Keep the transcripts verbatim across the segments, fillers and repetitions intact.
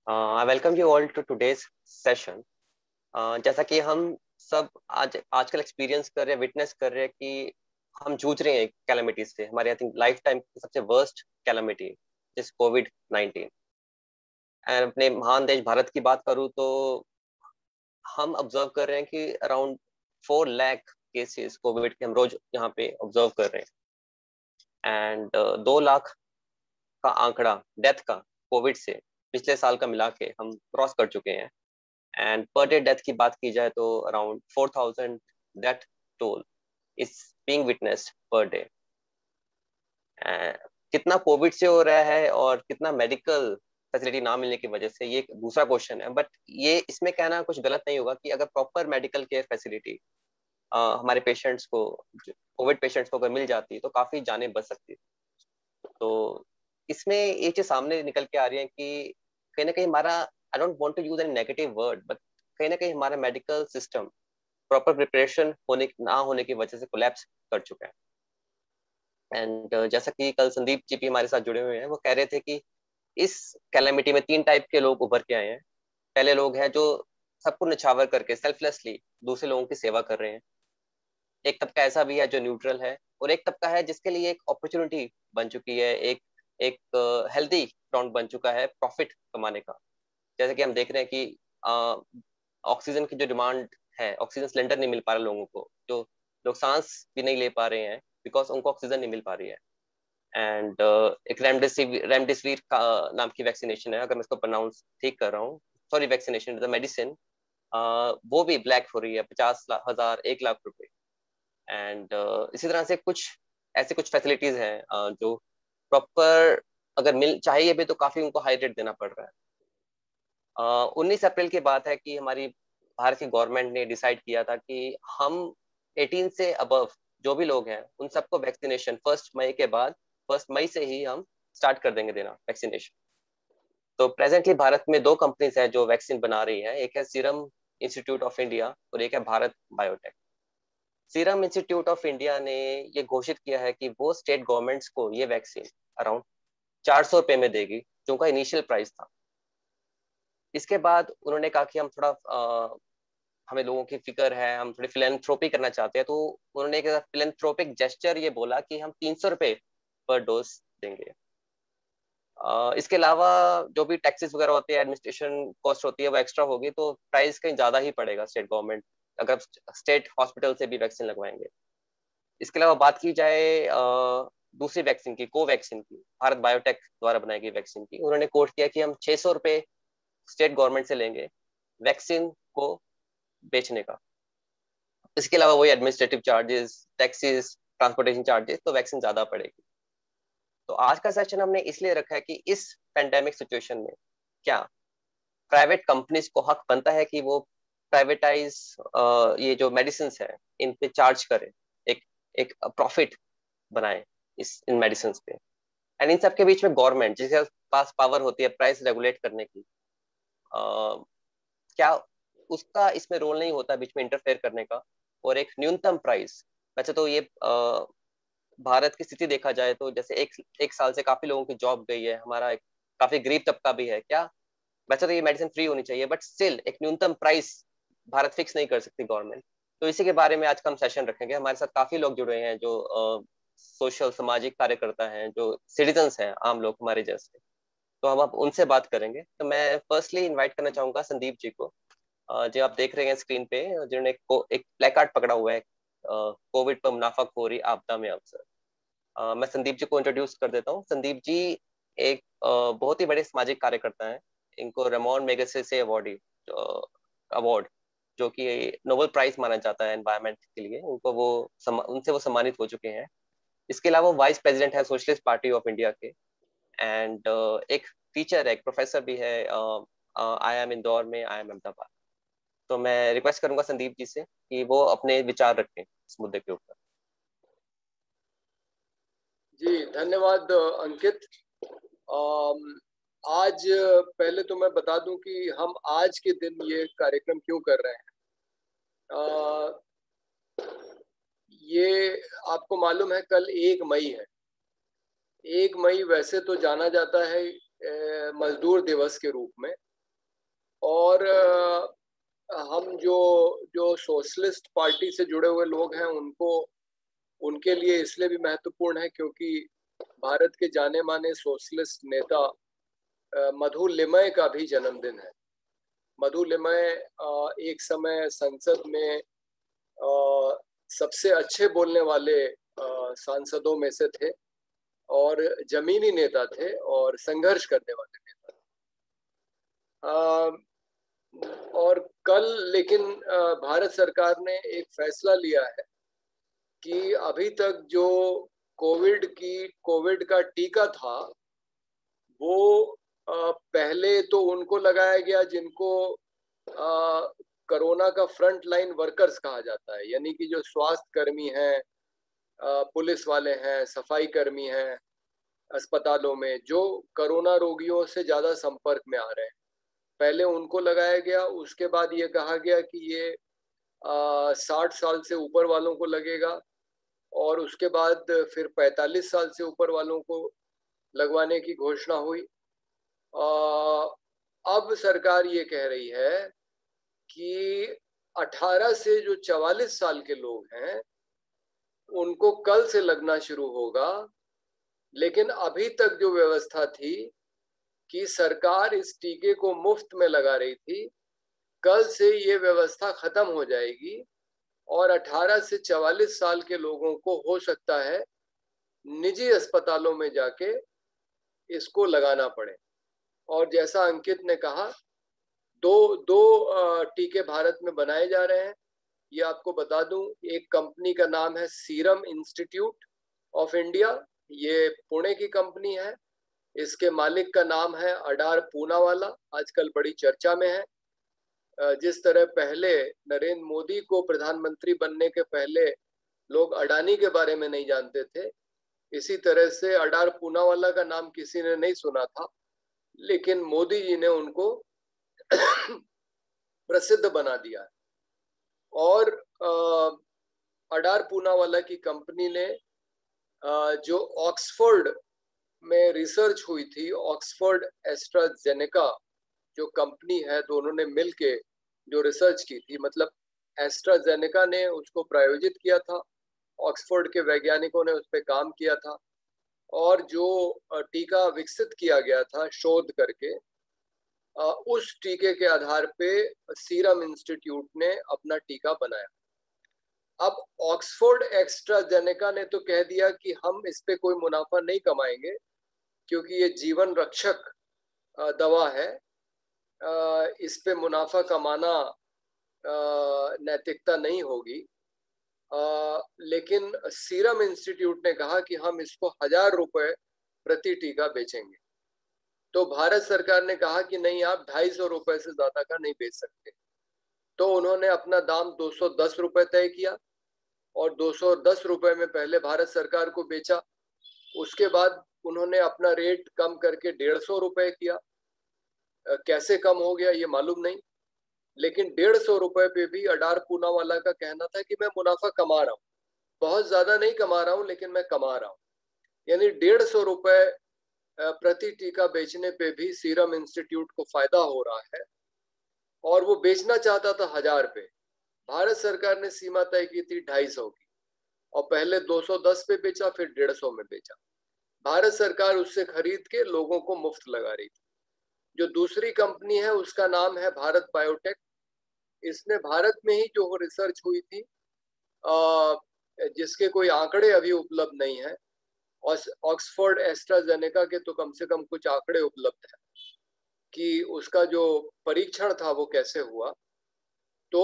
I welcome you all to today's session. जैसा कि हम सब आज आजकल एक्सपीरियंस कर रहे हैं, विटनेस कर रहे हैं कि हम जूझ रहे हैं कैलेमिटी से। हमारे आई थिंक लाइफ टाइम की सबसे वर्स्ट कैलेमिटी जिस कोविड नाइनटीन। एंड अपने महान देश भारत की बात करूँ तो हम ऑब्जर्व कर रहे हैं कि around four lakh cases covid के हम रोज यहाँ पे ऑब्जर्व कर रहे हैं। एंड दो लाख का आंकड़ा डेथ का कोविड से पिछले साल का मिला के हम क्रॉस कर चुके हैं। एंड पर डे डेथ की बात की जाए तो around four thousand death toll is being witnessed per day. कितना कोविड से हो रहा है और कितना मेडिकल फैसिलिटी ना मिलने की वजह से, ये एक दूसरा क्वेश्चन है। बट ये इसमें कहना कुछ गलत नहीं होगा कि अगर प्रॉपर मेडिकल केयर फैसिलिटी हमारे पेशेंट्स को, कोविड पेशेंट्स को अगर मिल जाती तो काफी जानें बच सकती। तो इसमें ये चीज सामने निकल के आ रही है कि कहीं ना कहीं हमारा, I don't want to use any negative word, but कहीं ना कहीं हमारा मेडिकल सिस्टम प्रॉपर प्रिपरेशन होने ना होने की वजह से कोलैप्स कर चुका है। एंड uh, जैसा कि कल संदीप जी भी हमारे साथ जुड़े हुए हैं, वो कह रहे थे कि इस कैलेमिटी में तीन टाइप के लोग उभर के आए हैं। पहले लोग हैं जो सबको निछावर करके सेल्फलेसली दूसरे लोगों की सेवा कर रहे हैं। एक तबका ऐसा भी है जो न्यूट्रल है, और एक तबका है जिसके लिए एक अपॉर्चुनिटी बन चुकी है, एक एक हेल्दी फ्रंट बन चुका है प्रॉफिट कमाने का। जैसे कि हम देख रहे हैं कि ऑक्सीजन की जो डिमांड है, ऑक्सीजन सिलेंडर नहीं मिल पा रहा लोगों को, जो लोग सांस भी नहीं ले पा रहे हैं बिकॉज उनको ऑक्सीजन नहीं मिल पा रही है। एंड uh, एक रेमडेसिविर रेमडेसिविर का नाम की वैक्सीनेशन है, अगर मैं इसको प्रोनाउंस ठीक कर रहा हूँ, सॉरी, वैक्सीनेशन द मेडिसिन, वो भी ब्लैक हो रही है पचास हजार एक लाख रुपए। एंड uh, इसी तरह से कुछ ऐसे कुछ फैसिलिटीज हैं uh, जो प्रॉपर अगर मिल चाहिए भी तो काफी उनको हाई रेट देना पड़ रहा है। उन्नीस अप्रैल की बात है कि हमारी भारत की गवर्नमेंट ने डिसाइड किया था कि हम एटीन से अबव जो भी लोग हैं उन सबको वैक्सीनेशन फर्स्ट मई के बाद, फर्स्ट मई से ही हम स्टार्ट कर देंगे देना वैक्सीनेशन। तो प्रेजेंटली भारत में दो कंपनीज हैं जो वैक्सीन बना रही है, एक है सीरम इंस्टीट्यूट ऑफ इंडिया और एक है Bharat Biotech. Serum Institute of India ने ये घोषित किया है कि वो स्टेट गवर्नमेंट्स को ये वैक्सीन अराउंड चार सौ रुपए में देगी, जो उनका इनिशियल प्राइस था। इसके बाद उन्होंने कहा कि हम थोड़ा अ, हमें लोगों की फिक्र है, हम थोड़ी फिलेंथ्रोपी करना चाहते हैं, तो उन्होंने एक फिलेंथ्रोपिक जेस्चर ये बोला कि हम तीन सौ रुपए पर डोज देंगे। अ, इसके अलावा जो भी टैक्सेस वगैरह होती है, एडमिनिस्ट्रेशन कॉस्ट होती है, वो एक्स्ट्रा होगी, तो प्राइस कहीं ज्यादा ही पड़ेगा स्टेट गवर्नमेंट अगर स्टेट हॉस्पिटल से भी वैक्सीन लगवाएंगे। इसके अलावा बात की जाए अ, दूसरी वैक्सीन की, कोवैक्सीन की, भारत बायोटेक द्वारा बनाई गई वैक्सीन की, उन्होंने कोट किया कि हम छह सौ रुपए स्टेट गवर्नमेंट से लेंगे वैक्सीन को बेचने का। इसके अलावा वही administrative charges, taxes, transportation charges, तो वैक्सीन ज्यादा पड़ेगी। तो आज का सेशन हमने इसलिए रखा है कि इस पेंडेमिक सिचुएशन में क्या प्राइवेट कंपनीज को हक बनता है कि वो प्राइवेटाइज ये जो मेडिसिन है इन पे चार्ज करे, एक एक प्रॉफिट बनाए इस इन मेडिसिन पे। एंड इन सबके बीच में गवर्नमेंट जिसके पास पावर होती है प्राइस रेगुलेट करने की, uh, क्या उसका इसमें रोल नहीं होता बीच में इंटरफेयर करने का, और एक न्यूनतम प्राइस। वैसे तो ये अ, भारत की स्थिति देखा जाए तो जैसे एक एक साल से काफी लोगों की जॉब गई है, हमारा एक काफी गरीब तबका भी है क्या। वैसे तो ये मेडिसिन फ्री होनी चाहिए, बट स्टिल एक न्यूनतम प्राइस भारत फिक्स नहीं कर सकती गवर्नमेंट। तो इसी के बारे में आज का हम सेशन रखेंगे। हमारे साथ काफी लोग जुड़े हैं जो सोशल सामाजिक कार्यकर्ता हैं, जो सिटीजन्स हैं, आम लोग हमारे जैसे। तो हम अब उनसे बात करेंगे। तो मैं फर्स्टली इनवाइट करना चाहूंगा संदीप जी को, अ, जो आप देख रहे हैं स्क्रीन पे, जिन्होंने को, एक प्ले कार्ड पकड़ा हुआ है, कोविड पर मुनाफाखोरी आपदा में अवसर। अ, मैं संदीप जी को इंट्रोड्यूस कर देता हूँ। संदीप जी एक अ, बहुत ही बड़े सामाजिक कार्यकर्ता हैं। इनको रेमोन मेगसेसे अवार्डी अवार्ड, जो कि नोबेल प्राइज माना जाता है एनवायरमेंट के लिए, उनको वो सम, उनसे वो सम्मानित हो चुके हैं। इसके अलावा वाइस प्रेसिडेंट है सोशलिस्ट पार्टी ऑफ इंडिया के। एंड एक टीचर है, एक प्रोफेसर भी है आई एम इंदौर में, आई एम अहमदाबाद। तो मैं रिक्वेस्ट करूंगा संदीप जी से कि वो अपने विचार रखें इस मुद्दे के ऊपर। जी धन्यवाद अंकित। आम, आज पहले तो मैं बता दूं कि हम आज के दिन ये कार्यक्रम क्यों कर रहे हैं। आ, ये आपको मालूम है कल एक मई है। एक मई वैसे तो जाना जाता है मजदूर दिवस के रूप में, और हम जो जो सोशलिस्ट पार्टी से जुड़े हुए लोग हैं उनको उनके लिए इसलिए भी महत्वपूर्ण है क्योंकि भारत के जाने माने सोशलिस्ट नेता मधु लिमय का भी जन्मदिन है। मधु लिमय एक समय संसद में सबसे अच्छे बोलने वाले सांसदों में से थे और जमीनी नेता थे और संघर्ष करने वाले नेता थे। और कल लेकिन भारत सरकार ने एक फैसला लिया है कि अभी तक जो कोविड की कोविड का टीका था वो पहले तो उनको लगाया गया जिनको कोरोना का फ्रंट लाइन वर्कर्स कहा जाता है, यानी कि जो स्वास्थ्य कर्मी हैं, पुलिस वाले हैं, सफाई कर्मी हैं अस्पतालों में, जो कोरोना रोगियों से ज्यादा संपर्क में आ रहे हैं, पहले उनको लगाया गया। उसके बाद ये कहा गया कि ये साठ साल से ऊपर वालों को लगेगा और उसके बाद फिर पैंतालीस साल से ऊपर वालों को लगवाने की घोषणा हुई। आ, अब सरकार ये कह रही है कि अठारह से जो चवालीस साल के लोग हैं उनको कल से लगना शुरू होगा, लेकिन अभी तक जो व्यवस्था थी कि सरकार इस टीके को मुफ्त में लगा रही थी, कल से ये व्यवस्था खत्म हो जाएगी और अठारह से चवालीस साल के लोगों को हो सकता है निजी अस्पतालों में जाके इसको लगाना पड़े। और जैसा अंकित ने कहा, दो दो टीके भारत में बनाए जा रहे हैं। ये आपको बता दूं, एक कंपनी का नाम है सीरम इंस्टीट्यूट ऑफ इंडिया, ये पुणे की कंपनी है। इसके मालिक का नाम है अडार पूनावाला, आजकल बड़ी चर्चा में है। जिस तरह पहले नरेंद्र मोदी को प्रधानमंत्री बनने के पहले लोग अडानी के बारे में नहीं जानते थे, इसी तरह से अडार पूनावाला का नाम किसी ने नहीं सुना था, लेकिन मोदी जी ने उनको प्रसिद्ध बना दिया। और अडार पूनावाला की कंपनी ने जो ऑक्सफोर्ड में रिसर्च हुई थी, ऑक्सफोर्ड एस्ट्राजेनेका जो कंपनी है, दोनों ने मिलके जो रिसर्च की थी, मतलब एस्ट्राजेनेका ने उसको प्रायोजित किया था, ऑक्सफोर्ड के वैज्ञानिकों ने उस पर काम किया था, और जो टीका विकसित किया गया था शोध करके, उस टीके के आधार पे सीरम इंस्टीट्यूट ने अपना टीका बनाया। अब ऑक्सफोर्ड एस्ट्राजेनेका ने तो कह दिया कि हम इस पे कोई मुनाफा नहीं कमाएंगे क्योंकि ये जीवन रक्षक दवा है, इस पे मुनाफा कमाना नैतिकता नहीं होगी। लेकिन सीरम इंस्टीट्यूट ने कहा कि हम इसको हजार रुपए प्रति टीका बेचेंगे। तो भारत सरकार ने कहा कि नहीं, आप ढाई सौ रुपए से ज्यादा का नहीं बेच सकते। तो उन्होंने अपना दाम दो सौ दस रुपए तय किया और दो सौ दस रुपए में पहले भारत सरकार को बेचा। उसके बाद उन्होंने अपना रेट कम करके डेढ़ सौ रुपए किया। कैसे कम हो गया ये मालूम नहीं, लेकिन डेढ़ सौ रुपए पे भी अडार पूनावाला का कहना था कि मैं मुनाफा कमा रहा हूँ, बहुत ज्यादा नहीं कमा रहा हूँ लेकिन मैं कमा रहा हूँ। यानी डेढ़ सौ रुपए प्रति टीका बेचने पे भी सीरम इंस्टीट्यूट को फायदा हो रहा है और वो बेचना चाहता था हजार पे। भारत सरकार ने सीमा तय की थी ढाई सौ की और पहले दो सौ दस पे बेचा, फिर डेढ़ सौ में बेचा। भारत सरकार उससे खरीद के लोगों को मुफ्त लगा रही थी। जो दूसरी कंपनी है उसका नाम है भारत बायोटेक। इसने भारत में ही जो रिसर्च हुई थी, जिसके कोई आंकड़े अभी उपलब्ध नहीं है, ऑक्सफोर्ड एस्ट्राजेनेका के तो कम से कम कुछ आंकड़े उपलब्ध है कि उसका जो परीक्षण था वो कैसे हुआ। तो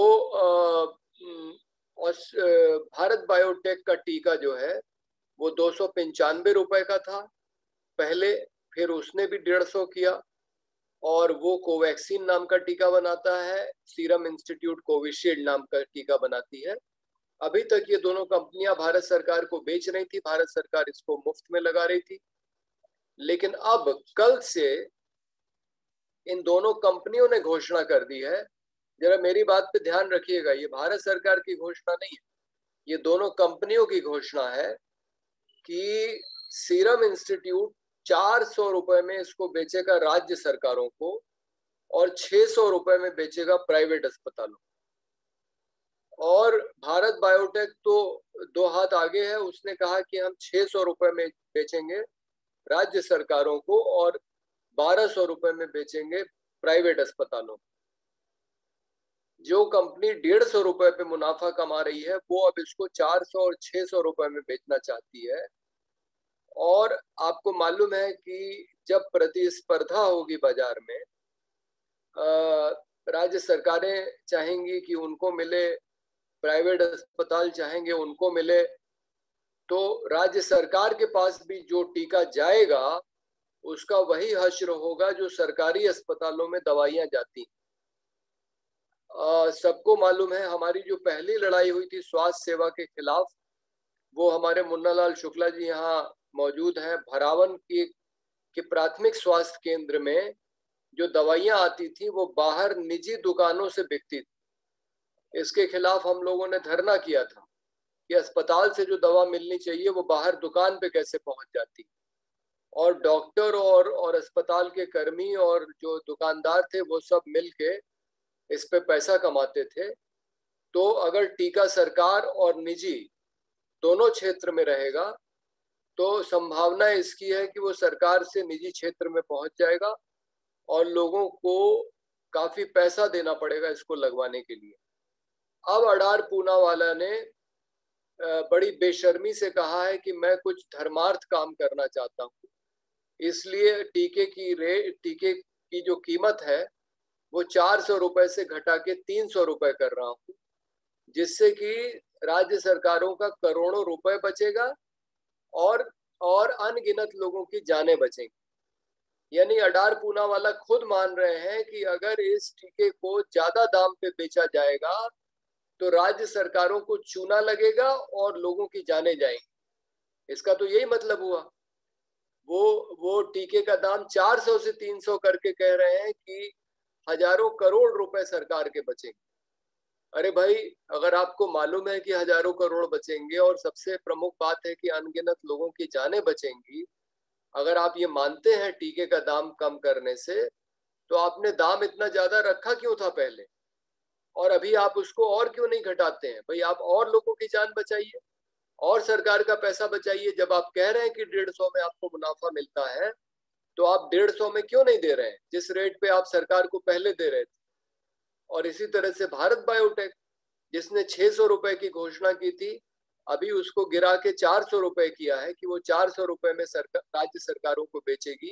भारत बायोटेक का टीका जो है वो दो सौ पंचानवे रुपए का था पहले, फिर उसने भी डेढ़ सौ किया और वो कोवैक्सीन नाम का टीका बनाता है, सीरम इंस्टीट्यूट कोविशील्ड नाम का टीका बनाती है। अभी तक ये दोनों कंपनियां भारत सरकार को बेच रही थी, भारत सरकार इसको मुफ्त में लगा रही थी। लेकिन अब कल से इन दोनों कंपनियों ने घोषणा कर दी है, जरा मेरी बात पे ध्यान रखिएगा, ये भारत सरकार की घोषणा नहीं है, ये दोनों कंपनियों की घोषणा है कि सीरम इंस्टीट्यूट चार सौ रुपए में इसको बेचेगा राज्य सरकारों को और छह सौ रुपए में बेचेगा प्राइवेट अस्पतालों। और भारत बायोटेक तो दो हाथ आगे है, उसने कहा कि हम छह सौ रुपए में बेचेंगे राज्य सरकारों को और बारह सौ रुपए में बेचेंगे प्राइवेट अस्पतालों। जो कंपनी डेढ़ सौ रुपए पे मुनाफा कमा रही है वो अब इसको चार सौ और छह सौ रुपए में बेचना चाहती है। और आपको मालूम है कि जब प्रतिस्पर्धा होगी बाजार में, राज्य सरकारें चाहेंगी कि उनको मिले, प्राइवेट अस्पताल चाहेंगे उनको मिले, तो राज्य सरकार के पास भी जो टीका जाएगा उसका वही हश्र होगा जो सरकारी अस्पतालों में दवाइयां जाती हैं। सबको मालूम है हमारी जो पहली लड़ाई हुई थी स्वास्थ्य सेवा के खिलाफ, वो हमारे मुन्नालाल शुक्ला जी यहाँ मौजूद हैं। भरावन की के प्राथमिक स्वास्थ्य केंद्र में जो दवाइयां आती थी वो बाहर निजी दुकानों से बिकती थी। इसके खिलाफ हम लोगों ने धरना किया था कि अस्पताल से जो दवा मिलनी चाहिए वो बाहर दुकान पे कैसे पहुंच जाती। और डॉक्टर और और अस्पताल के कर्मी और जो दुकानदार थे वो सब मिलके इस पे पैसा कमाते थे। तो अगर टीका सरकार और निजी दोनों क्षेत्र में रहेगा तो संभावना इसकी है कि वो सरकार से निजी क्षेत्र में पहुंच जाएगा और लोगों को काफी पैसा देना पड़ेगा इसको लगवाने के लिए। अब अडार पूनावाला ने बड़ी बेशर्मी से कहा है कि मैं कुछ धर्मार्थ काम करना चाहता हूँ, इसलिए टीके की रे टीके की जो कीमत है वो चार सौ रुपए से घटा के तीन सौ रुपए कर रहा हूँ, जिससे कि राज्य सरकारों का करोड़ों रुपए बचेगा और और अनगिनत लोगों की जानें बचेंगी। यानी अडार पूनावाला खुद मान रहे हैं कि अगर इस टीके को ज्यादा दाम पे बेचा जाएगा तो राज्य सरकारों को चूना लगेगा और लोगों की जानें जाएंगी। इसका तो यही मतलब हुआ। वो वो टीके का दाम चार सौ से तीन सौ करके कह रहे हैं कि हजारों करोड़ रुपए सरकार के बचेंगे। अरे भाई, अगर आपको मालूम है कि हजारों करोड़ बचेंगे और सबसे प्रमुख बात है कि अनगिनत लोगों की जानें बचेंगी, अगर आप ये मानते हैं टीके का दाम कम करने से, तो आपने दाम इतना ज्यादा रखा क्यों था पहले, और अभी आप उसको और क्यों नहीं घटाते हैं? भाई आप और लोगों की जान बचाइए और सरकार का पैसा बचाइए। जब आप कह रहे हैं कि डेढ़ सौ में आपको मुनाफा मिलता है तो आप डेढ़ सौ में क्यों नहीं दे रहे हैं जिस रेट पे आप सरकार को पहले दे रहे थे। और इसी तरह से भारत बायोटेक जिसने छह सौ रुपए की घोषणा की थी, अभी उसको गिरा के चार सौ रुपए किया है कि वो चार सौ रुपए में सरकार राज्य सरकारों को बेचेगी।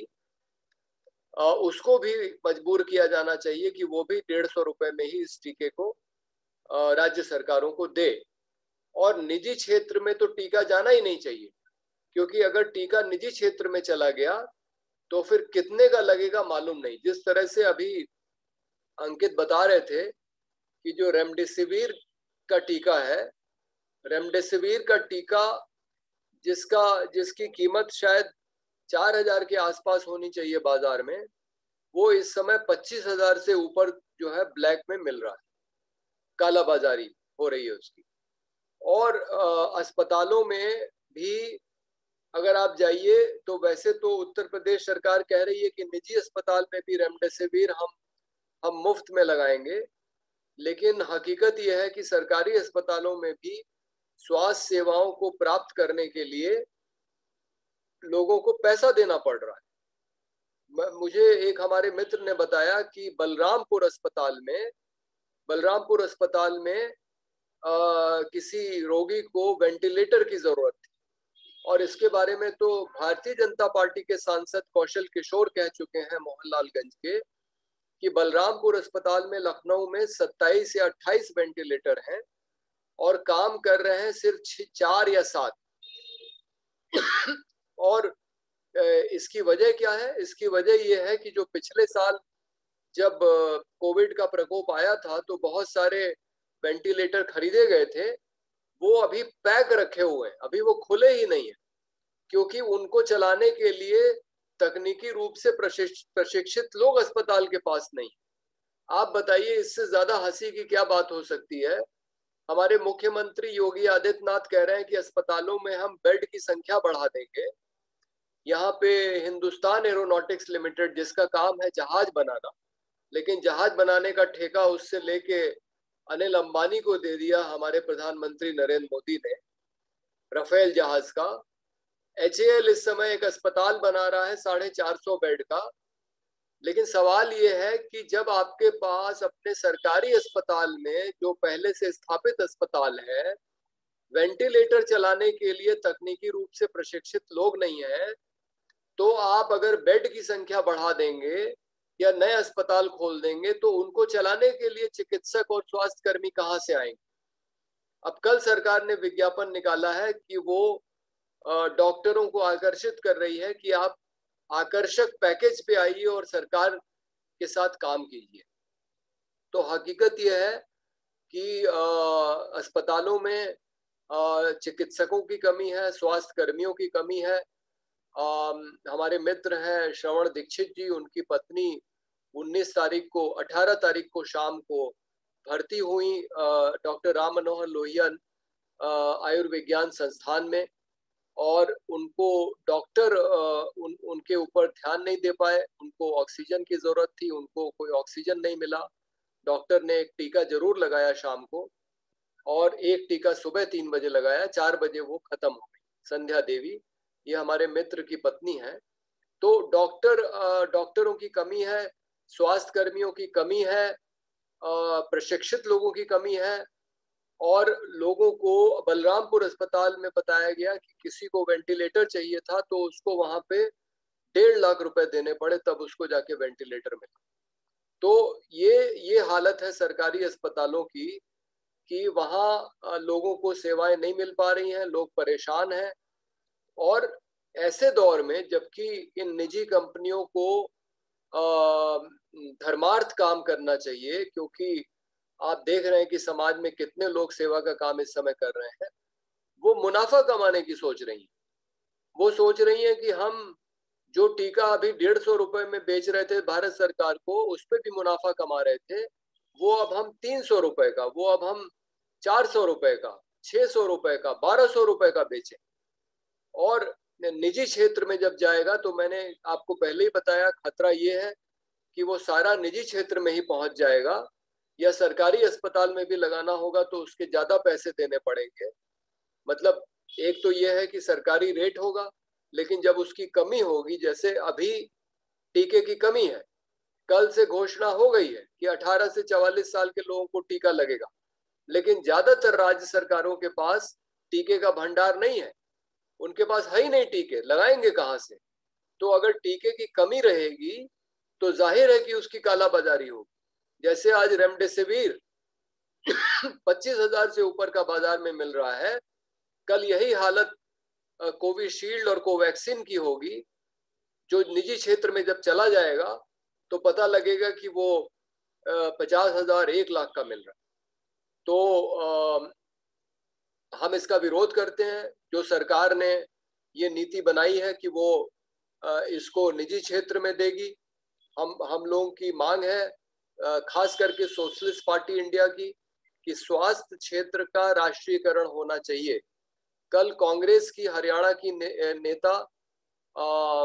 आ, उसको भी मजबूर किया जाना चाहिए कि वो भी डेढ़ सौ रुपए में ही इस टीके को राज्य सरकारों को दे। और निजी क्षेत्र में तो टीका जाना ही नहीं चाहिए, क्योंकि अगर टीका निजी क्षेत्र में चला गया तो फिर कितने का लगेगा मालूम नहीं। जिस तरह से अभी अंकित बता रहे थे कि जो रेमडेसिविर का टीका है, रेमडेसिविर का टीका जिसका जिसकी कीमत शायद चार हजार के आसपास होनी चाहिए बाजार में, वो इस समय पच्चीस हजार से ऊपर जो है ब्लैक में मिल रहा है, कालाबाजारी हो रही है उसकी। और अस्पतालों में भी अगर आप जाइए तो वैसे तो उत्तर प्रदेश सरकार कह रही है कि निजी अस्पताल में भी रेमडेसिविर हम हम मुफ्त में लगाएंगे, लेकिन हकीकत यह है कि सरकारी अस्पतालों में भी स्वास्थ्य सेवाओं को प्राप्त करने के लिए लोगों को पैसा देना पड़ रहा है। मुझे एक हमारे मित्र ने बताया कि बलरामपुर अस्पताल में बलरामपुर अस्पताल में आ, किसी रोगी को वेंटिलेटर की जरूरत थी, और इसके बारे में तो भारतीय जनता पार्टी के सांसद कौशल किशोर कह चुके हैं मोहनलालगंज के कि बलरामपुर अस्पताल में लखनऊ में सत्ताईस या अट्ठाईस वेंटिलेटर हैं और काम कर रहे हैं सिर्फ चार या सात। और इसकी वजह क्या है? इसकी वजह यह है कि जो पिछले साल जब कोविड का प्रकोप आया था तो बहुत सारे वेंटिलेटर खरीदे गए थे, वो अभी पैक रखे हुए हैं, अभी वो खुले ही नहीं है, क्योंकि उनको चलाने के लिए तकनीकी रूप से प्रशिक्षित लोग अस्पताल के पास नहीं। आप बताइए इससे ज्यादा हंसी की क्या बात हो सकती है? हमारे मुख्यमंत्री योगी आदित्यनाथ कह रहे हैं कि अस्पतालों में हम बेड की संख्या बढ़ा देंगे। यहाँ पे हिंदुस्तान एरोनॉटिक्स लिमिटेड जिसका काम है जहाज बनाना, लेकिन जहाज बनाने का ठेका उससे लेके अनिल अंबानी को दे दिया हमारे प्रधानमंत्री नरेंद्र मोदी ने, राफेल जहाज का। एच ए एल इस समय एक अस्पताल बना रहा है साढ़े चार सौ बेड का, लेकिन सवाल ये है कि जब आपके पास अपने सरकारी अस्पताल में, जो पहले से स्थापित अस्पताल है, वेंटिलेटर चलाने के लिए तकनीकी रूप से प्रशिक्षित लोग नहीं है, तो आप अगर बेड की संख्या बढ़ा देंगे या नए अस्पताल खोल देंगे तो उनको चलाने के लिए चिकित्सक और स्वास्थ्य कर्मी कहाँ से आएंगे? अब कल सरकार ने विज्ञापन निकाला है कि वो डॉक्टरों को आकर्षित कर रही है कि आप आकर्षक पैकेज पे आइए और सरकार के साथ काम कीजिए। तो हकीकत यह है कि अस्पतालों में चिकित्सकों की कमी है, स्वास्थ्य कर्मियों की कमी है। आ, हमारे मित्र हैं श्रवण दीक्षित जी, उनकी पत्नी उन्नीस तारीख को अठारह तारीख को शाम को भर्ती हुई डॉक्टर राम मनोहर लोहिया आयुर्विज्ञान संस्थान में, और उनको डॉक्टर उन उनके ऊपर ध्यान नहीं दे पाए। उनको ऑक्सीजन की जरूरत थी, उनको कोई ऑक्सीजन नहीं मिला। डॉक्टर ने एक टीका जरूर लगाया शाम को, और एक टीका सुबह तीन बजे लगाया, चार बजे वो खत्म हो गई। संध्या देवी, ये हमारे मित्र की पत्नी है। तो डॉक्टर डॉक्टरों की कमी है, स्वास्थ्य कर्मियों की कमी है, प्रशिक्षित लोगों की कमी है, और लोगों को बलरामपुर अस्पताल में बताया गया कि किसी को वेंटिलेटर चाहिए था तो उसको वहां पे डेढ़ लाख रुपए देने पड़े, तब उसको जाके वेंटिलेटर मिला। तो ये ये हालत है सरकारी अस्पतालों की कि वहां लोगों को सेवाएं नहीं मिल पा रही हैं, लोग परेशान हैं। और ऐसे दौर में जबकि इन निजी कंपनियों को धर्मार्थ काम करना चाहिए, क्योंकि आप देख रहे हैं कि समाज में कितने लोग सेवा का काम इस समय कर रहे हैं, वो मुनाफा कमाने की सोच रही हैं। वो सोच रही हैं कि हम जो टीका अभी डेढ़ सौ रुपए में बेच रहे थे भारत सरकार को, उस पर भी मुनाफा कमा रहे थे, वो अब हम तीन सौ रुपए का, वो अब हम चार सौ रुपए का, छह सौ रुपए का, बारह सौ रुपए का बेचे। और निजी क्षेत्र में जब जाएगा तो मैंने आपको पहले ही बताया, खतरा ये है कि वो सारा निजी क्षेत्र में ही पहुंच जाएगा, या सरकारी अस्पताल में भी लगाना होगा तो उसके ज्यादा पैसे देने पड़ेंगे। मतलब एक तो यह है कि सरकारी रेट होगा, लेकिन जब उसकी कमी होगी, जैसे अभी टीके की कमी है, कल से घोषणा हो गई है कि अठारह से चवालीस साल के लोगों को टीका लगेगा, लेकिन ज्यादातर राज्य सरकारों के पास टीके का भंडार नहीं है, उनके पास है ही नहीं टीके, लगाएंगे कहाँ से? तो अगर टीके की कमी रहेगी तो जाहिर है कि उसकी कालाबाजारी होगी। जैसे आज रेमडेसिविर पच्चीस हजार से ऊपर का बाजार में मिल रहा है, कल यही हालत कोविशील्ड और कोवैक्सीन की होगी, जो निजी क्षेत्र में जब चला जाएगा तो पता लगेगा कि वो पचास हजार एक लाख का मिल रहा है। तो आ, हम इसका विरोध करते हैं। जो सरकार ने ये नीति बनाई है कि वो आ, इसको निजी क्षेत्र में देगी, हम हम लोगों की मांग है, खास करके सोशलिस्ट पार्टी इंडिया की, कि स्वास्थ्य क्षेत्र का राष्ट्रीयकरण होना चाहिए। कल कांग्रेस की हरियाणा की ने, नेता आ,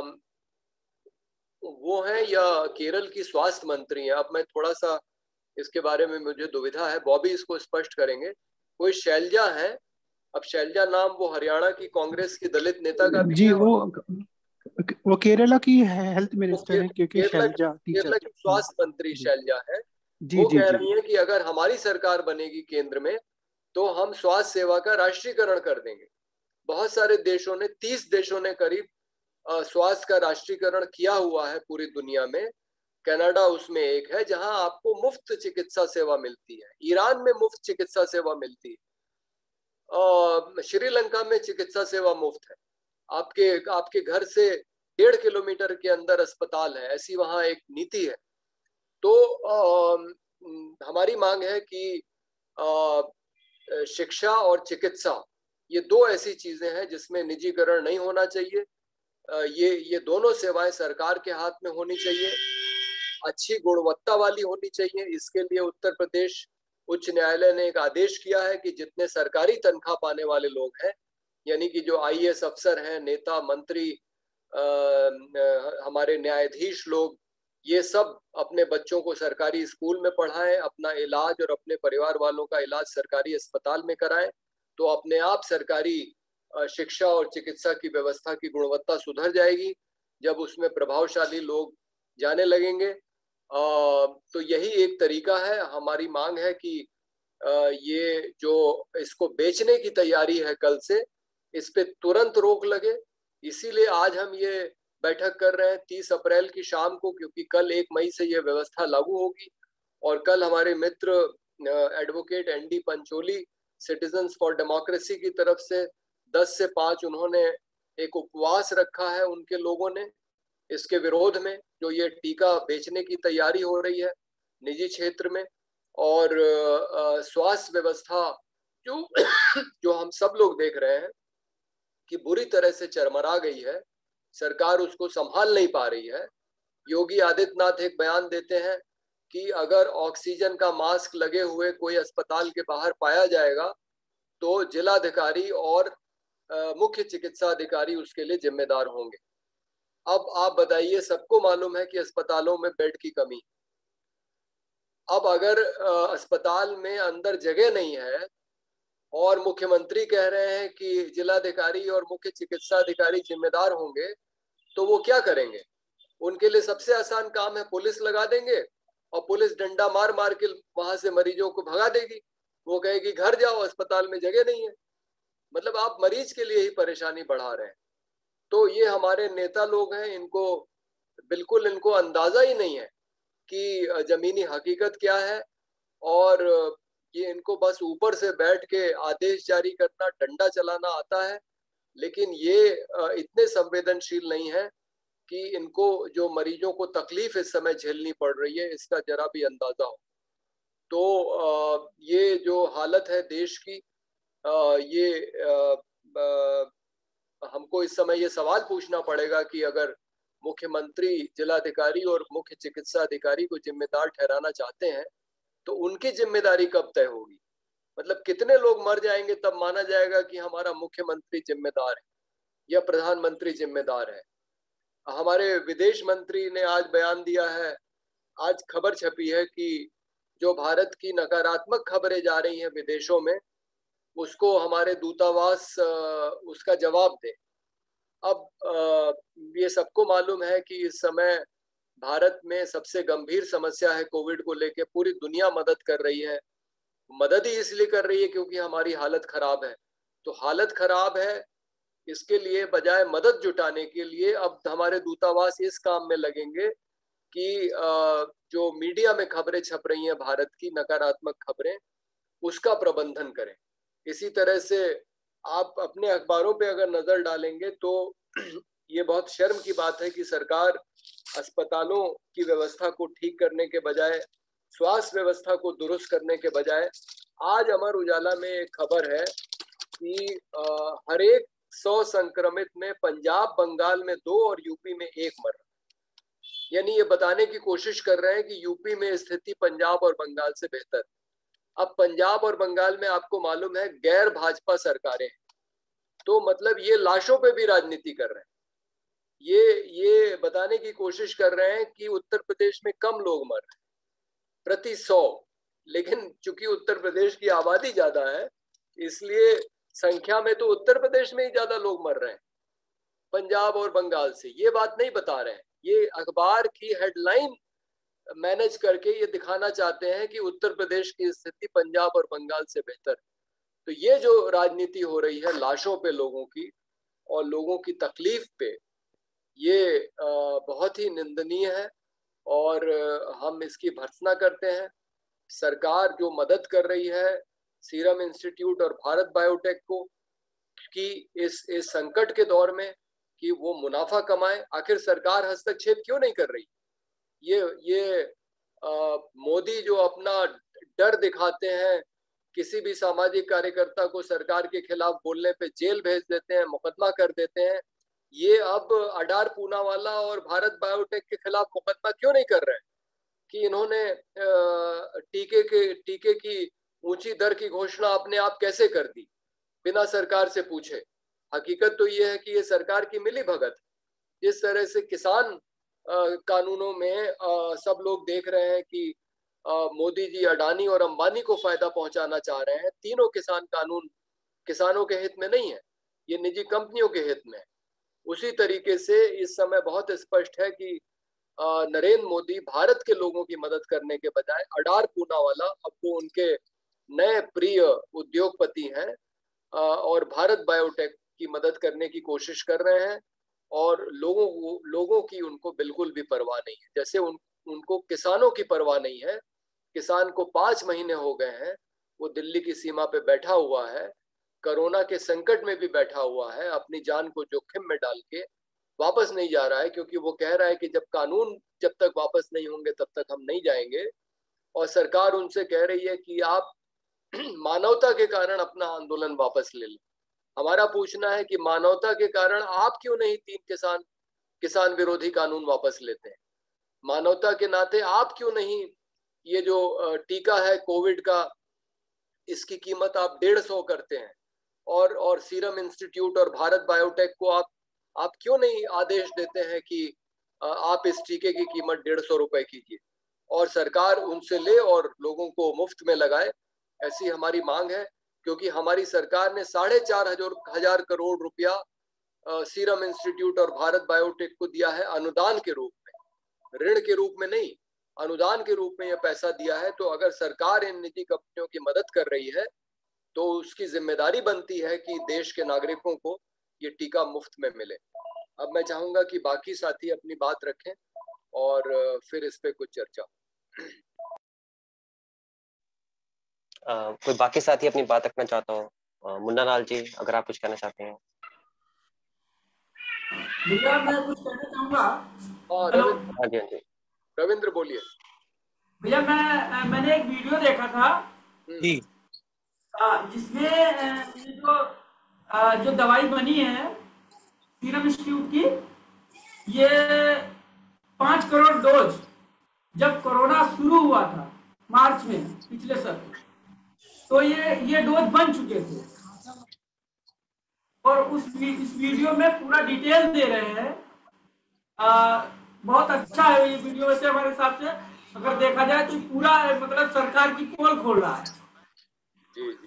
वो है या केरल की स्वास्थ्य मंत्री है, अब मैं थोड़ा सा इसके बारे में मुझे दुविधा है, बॉबी इसको स्पष्ट करेंगे। कोई शैलजा है, अब शैलजा नाम वो हरियाणा की कांग्रेस की दलित नेता का भी जी, है। वो वो केरला की हेल्थ मिनिस्टर है, क्योंकि केरला शैलजा टीचर केरला की स्वास्थ्य मंत्री शैलजा है। जी वो जी कह जी रही है कि अगर हमारी सरकार बनेगी केंद्र में तो हम स्वास्थ्य सेवा का राष्ट्रीयकरण कर देंगे। बहुत सारे देशों ने, तीस देशों ने करीब स्वास्थ्य का राष्ट्रीयकरण किया हुआ है पूरी दुनिया में। कनाडा उसमें एक है जहां आपको मुफ्त चिकित्सा सेवा मिलती है, ईरान में मुफ्त चिकित्सा सेवा मिलती है, श्रीलंका में चिकित्सा सेवा मुफ्त है, आपके आपके घर से डेढ़ किलोमीटर के अंदर अस्पताल है, ऐसी वहां एक नीति है। तो आ, हमारी मांग है कि आ, शिक्षा और चिकित्सा, ये दो ऐसी चीजें हैं जिसमें निजीकरण नहीं होना चाहिए। ये ये दोनों सेवाएं सरकार के हाथ में होनी चाहिए, अच्छी गुणवत्ता वाली होनी चाहिए। इसके लिए उत्तर प्रदेश उच्च न्यायालय ने एक आदेश किया है कि जितने सरकारी तनख्वाह पाने वाले लोग हैं, यानी कि जो आई ए एस अफसर हैं, नेता, मंत्री, आ, हमारे न्यायाधीश लोग, ये सब अपने बच्चों को सरकारी स्कूल में पढ़ाएं, अपना इलाज और अपने परिवार वालों का इलाज सरकारी अस्पताल में कराएं, तो अपने आप सरकारी शिक्षा और चिकित्सा की व्यवस्था की गुणवत्ता सुधर जाएगी जब उसमें प्रभावशाली लोग जाने लगेंगे। तो यही एक तरीका है। हमारी मांग है कि ये जो इसको बेचने की तैयारी है कल से, इस पे तुरंत रोक लगे। इसीलिए आज हम ये बैठक कर रहे हैं तीस अप्रैल की शाम को, क्योंकि कल एक मई से ये व्यवस्था लागू होगी। और कल हमारे मित्र advocate N D Pancholi citizens for democracy की तरफ से दस से पाँच उन्होंने एक उपवास रखा है उनके लोगों ने इसके विरोध में, जो ये टीका बेचने की तैयारी हो रही है निजी क्षेत्र में। और स्वास्थ्य व्यवस्था जो जो हम सब लोग देख रहे हैं कि बुरी तरह से चरमरा गई है, सरकार उसको संभाल नहीं पा रही है। योगी आदित्यनाथ एक बयान देते हैं कि अगर ऑक्सीजन का मास्क लगे हुए कोई अस्पताल के बाहर पाया जाएगा तो जिलाधिकारी और मुख्य चिकित्सा अधिकारी उसके लिए जिम्मेदार होंगे। अब आप बताइए, सबको मालूम है कि अस्पतालों में बेड की कमी। अब अगर अस्पताल में अंदर जगह नहीं है और मुख्यमंत्री कह रहे हैं कि जिलाधिकारी और मुख्य चिकित्सा अधिकारी जिम्मेदार होंगे, तो वो क्या करेंगे? उनके लिए सबसे आसान काम है, पुलिस लगा देंगे और पुलिस डंडा मार मार के वहां से मरीजों को भगा देगी। वो कहेगी घर जाओ, अस्पताल में जगह नहीं है। मतलब आप मरीज के लिए ही परेशानी बढ़ा रहे हैं। तो ये हमारे नेता लोग हैं, इनको बिल्कुल इनको अंदाजा ही नहीं है कि जमीनी हकीकत क्या है, और ये इनको बस ऊपर से बैठ के आदेश जारी करना, डंडा चलाना आता है। लेकिन ये इतने संवेदनशील नहीं है कि इनको जो मरीजों को तकलीफ इस समय झेलनी पड़ रही है इसका जरा भी अंदाजा हो। तो ये जो हालत है देश की, ये हमको इस समय ये सवाल पूछना पड़ेगा कि अगर मुख्यमंत्री जिलाधिकारी और मुख्य चिकित्सा अधिकारी को जिम्मेदार ठहराना चाहते हैं तो उनकी जिम्मेदारी कब तय होगी? मतलब कितने लोग मर जाएंगे तब माना जाएगा कि हमारा मुख्यमंत्री जिम्मेदार है या प्रधानमंत्री जिम्मेदार है? हमारे विदेश मंत्री ने आज बयान दिया है, आज खबर छपी है कि जो भारत की नकारात्मक खबरें जा रही हैं विदेशों में, उसको हमारे दूतावास उसका जवाब दे। अब ये सबको मालूम है कि इस समय भारत में सबसे गंभीर समस्या है कोविड को लेके। पूरी दुनिया मदद कर रही है, मदद ही इसलिए कर रही है क्योंकि हमारी हालत खराब है। तो हालत खराब है, इसके लिए बजाय मदद जुटाने के लिए अब हमारे दूतावास इस काम में लगेंगे कि जो मीडिया में खबरें छप रही हैं भारत की नकारात्मक खबरें, उसका प्रबंधन करें। इसी तरह से आप अपने अखबारों पे अगर नजर डालेंगे तो ये बहुत शर्म की बात है कि सरकार अस्पतालों की व्यवस्था को ठीक करने के बजाय, स्वास्थ्य व्यवस्था को दुरुस्त करने के बजाय, आज अमर उजाला में एक खबर है कि हर एक सौ संक्रमित में पंजाब बंगाल में दो और यूपी में एक मर रहा। यानी ये बताने की कोशिश कर रहे हैं कि यूपी में स्थिति पंजाब और बंगाल से बेहतर। अब पंजाब और बंगाल में आपको मालूम है गैर भाजपा सरकारें हैं, तो मतलब ये लाशों पे भी राजनीति कर रहे हैं। ये ये बताने की कोशिश कर रहे हैं कि उत्तर प्रदेश में कम लोग मर रहे हैं प्रति सौ, लेकिन चूंकि उत्तर प्रदेश की आबादी ज्यादा है इसलिए संख्या में तो उत्तर प्रदेश में ही ज्यादा लोग मर रहे हैं पंजाब और बंगाल से। ये बात नहीं बता रहे हैं, ये अखबार की हेडलाइन मैनेज करके ये दिखाना चाहते हैं कि उत्तर प्रदेश की स्थिति पंजाब और बंगाल से बेहतर। तो ये जो राजनीति हो रही है लाशों पे लोगों की और लोगों की तकलीफ पे, ये बहुत ही निंदनीय है और हम इसकी भर्त्सना करते हैं। सरकार जो मदद कर रही है सीरम इंस्टीट्यूट और भारत बायोटेक को कि इस इस संकट के दौर में कि वो मुनाफा कमाए, आखिर सरकार हस्तक्षेप क्यों नहीं कर रही? ये ये आ, मोदी जो अपना डर दिखाते हैं, किसी भी सामाजिक कार्यकर्ता को सरकार के खिलाफ बोलने पे जेल भेज देते हैं, मुकदमा कर देते हैं। ये अब अडार पूनावाला और भारत बायोटेक के खिलाफ मुकदमा क्यों नहीं कर रहे हैं कि इन्होंने टीके के टीके की ऊंची दर की घोषणा अपने आप कैसे कर दी बिना सरकार से पूछे? हकीकत तो ये है कि ये सरकार की मिली भगत। जिस तरह से किसान कानूनों में आ, सब लोग देख रहे हैं कि आ, मोदी जी अडानी और अंबानी को फायदा पहुंचाना चाह रहे हैं। तीनों किसान कानून किसानों के हित में नहीं है, ये निजी कंपनियों के हित में। उसी तरीके से इस समय बहुत स्पष्ट है कि नरेंद्र मोदी भारत के लोगों की मदद करने के बजाय अडार पूनावाला, अब वो उनके नए प्रिय उद्योगपति हैं और भारत बायोटेक की मदद करने की कोशिश कर रहे हैं, और लोगों को लोगों की उनको बिल्कुल भी परवाह नहीं है। जैसे उन उनको किसानों की परवाह नहीं है। किसान को पांच महीने हो गए हैं, वो दिल्ली की सीमा पे बैठा हुआ है, कोरोना के संकट में भी बैठा हुआ है, अपनी जान को जोखिम में डाल के वापस नहीं जा रहा है, क्योंकि वो कह रहा है कि जब कानून जब तक वापस नहीं होंगे तब तक हम नहीं जाएंगे। और सरकार उनसे कह रही है कि आप मानवता के कारण अपना आंदोलन वापस ले लें। हमारा पूछना है कि मानवता के कारण आप क्यों नहीं तीन किसान किसान विरोधी कानून वापस लेते हैं? मानवता के नाते आप क्यों नहीं ये जो टीका है कोविड का, इसकी कीमत आप डेढ़ सौ करते हैं, और और सीरम इंस्टीट्यूट और भारत बायोटेक को आप आप क्यों नहीं आदेश देते हैं कि आप इस टीके की कीमत डेढ़ सौ रुपए कीजिए और सरकार उनसे ले और लोगों को मुफ्त में लगाए? ऐसी हमारी मांग है, क्योंकि हमारी सरकार ने साढ़े चार हजार हजार करोड़ रुपया सीरम इंस्टीट्यूट और भारत बायोटेक को दिया है अनुदान के रूप में, ऋण के रूप में नहीं, अनुदान के रूप में यह पैसा दिया है। तो अगर सरकार इन निजी कंपनियों की मदद कर रही है तो उसकी जिम्मेदारी बनती है कि देश के नागरिकों को ये टीका मुफ्त में मिले। अब मैं चाहूंगा कि बाकी साथी अपनी बात रखें और फिर इस पे कुछ चर्चा। Uh, कोई बाकी साथी अपनी बात रखना चाहता हूँ? uh, मुन्ना लाल जी, अगर आप कुछ कहना चाहते हैं। भैया मैं कुछ कहना चाहूंगा। हाँ रविंद्र, हाँ जी हाँ जी रविंद्र बोलिए। भैया मैं मैंने एक वीडियो देखा था जी, जिसमें ये जो जो दवाई बनी है सीरम इंस्टीट्यूट की, ये पांच करोड़ डोज जब कोरोना शुरू हुआ था मार्च में पिछले साल, तो ये ये डोज बन चुके थे, और उस इस वीडियो में पूरा डिटेल दे रहे हैं। आ, बहुत अच्छा है ये वीडियो। वैसे हमारे हिसाब से अगर देखा जाए तो पूरा मतलब सरकार की पोल खोल रहा है। जी जी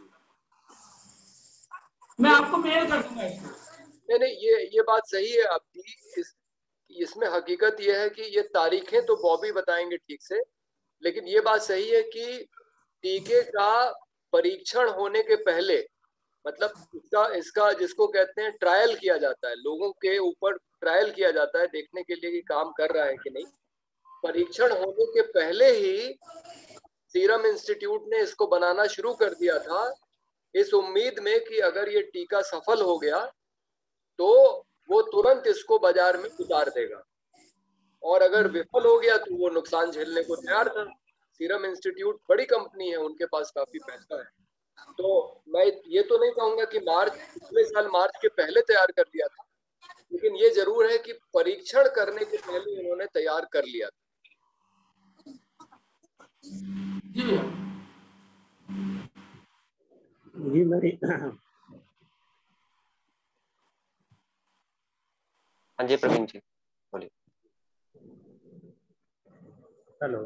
मैं आपको मेल कर दूंगा इसको। नहीं नहीं ये ये बात सही है आपकी। इस इसमें हकीकत ये है कि ये तारीखें तो बॉबी बताएंगे ठीक से, लेकिन ये बात सही है कि टीके का परीक्षण होने के पहले, मतलब इसका इसका जिसको कहते हैं ट्रायल किया जाता है, लोगों के ऊपर ट्रायल किया जाता है देखने के लिए कि काम कर रहा है कि नहीं। परीक्षण होने के पहले ही सीरम इंस्टीट्यूट ने इसको बनाना शुरू कर दिया था, इस उम्मीद में कि अगर ये टीका सफल हो गया तो वो तुरंत इसको बाजार में उतार देगा, और अगर विफल हो गया तो वो नुकसान झेलने को तैयार था। सीरम इंस्टीट्यूट बड़ी कंपनी है, उनके पास काफी पैसा है। तो मैं ये तो नहीं कहूंगा कि मार्च पिछले साल मार्च के पहले तैयार कर लिया था, लेकिन ये जरूर है कि परीक्षण करने के पहले उन्होंने तैयार कर लिया था। जी जी मेरी हाँ जी प्रवीण जी बोलिए। हेलो,